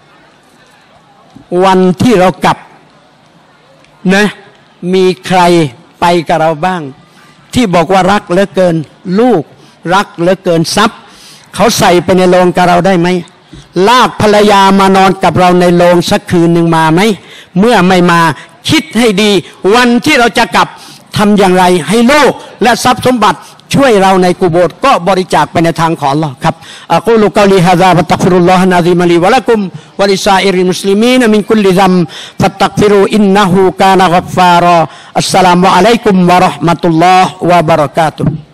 วันที่เรากลับนะมีใครไปกับเราบ้างที่บอกว่ารักเหลือเกินลูกรักเหลือเกินทรัพย์เขาใส่ไปในโลงกับเราได้ไหมลากภรรยามานอนกับเราในโลงสักคืนหนึ่งมาไหมเมื่อไม่มาคิดให้ดีวันที่เราจะกลับทำอย่างไรให้โลกและทรัพย์สมบัติช่วยเราในกุโบร์ก็บริจาคไปในทางของอัลลอฮ์ครับอะกูลุกอลีฮะซาฟัตตักฟิรุลลอฮะนะซีมะลีวะละกุมวะลิซาอิริลมุสลิมีนมินคุลลิซัมฟัตตักฟิรูอินนะฮูกานะกัฟฟารออัสสลามุอะลัยกุมวะเราะห์มะตุลลอฮ์วะบะเราะกาตุฮ์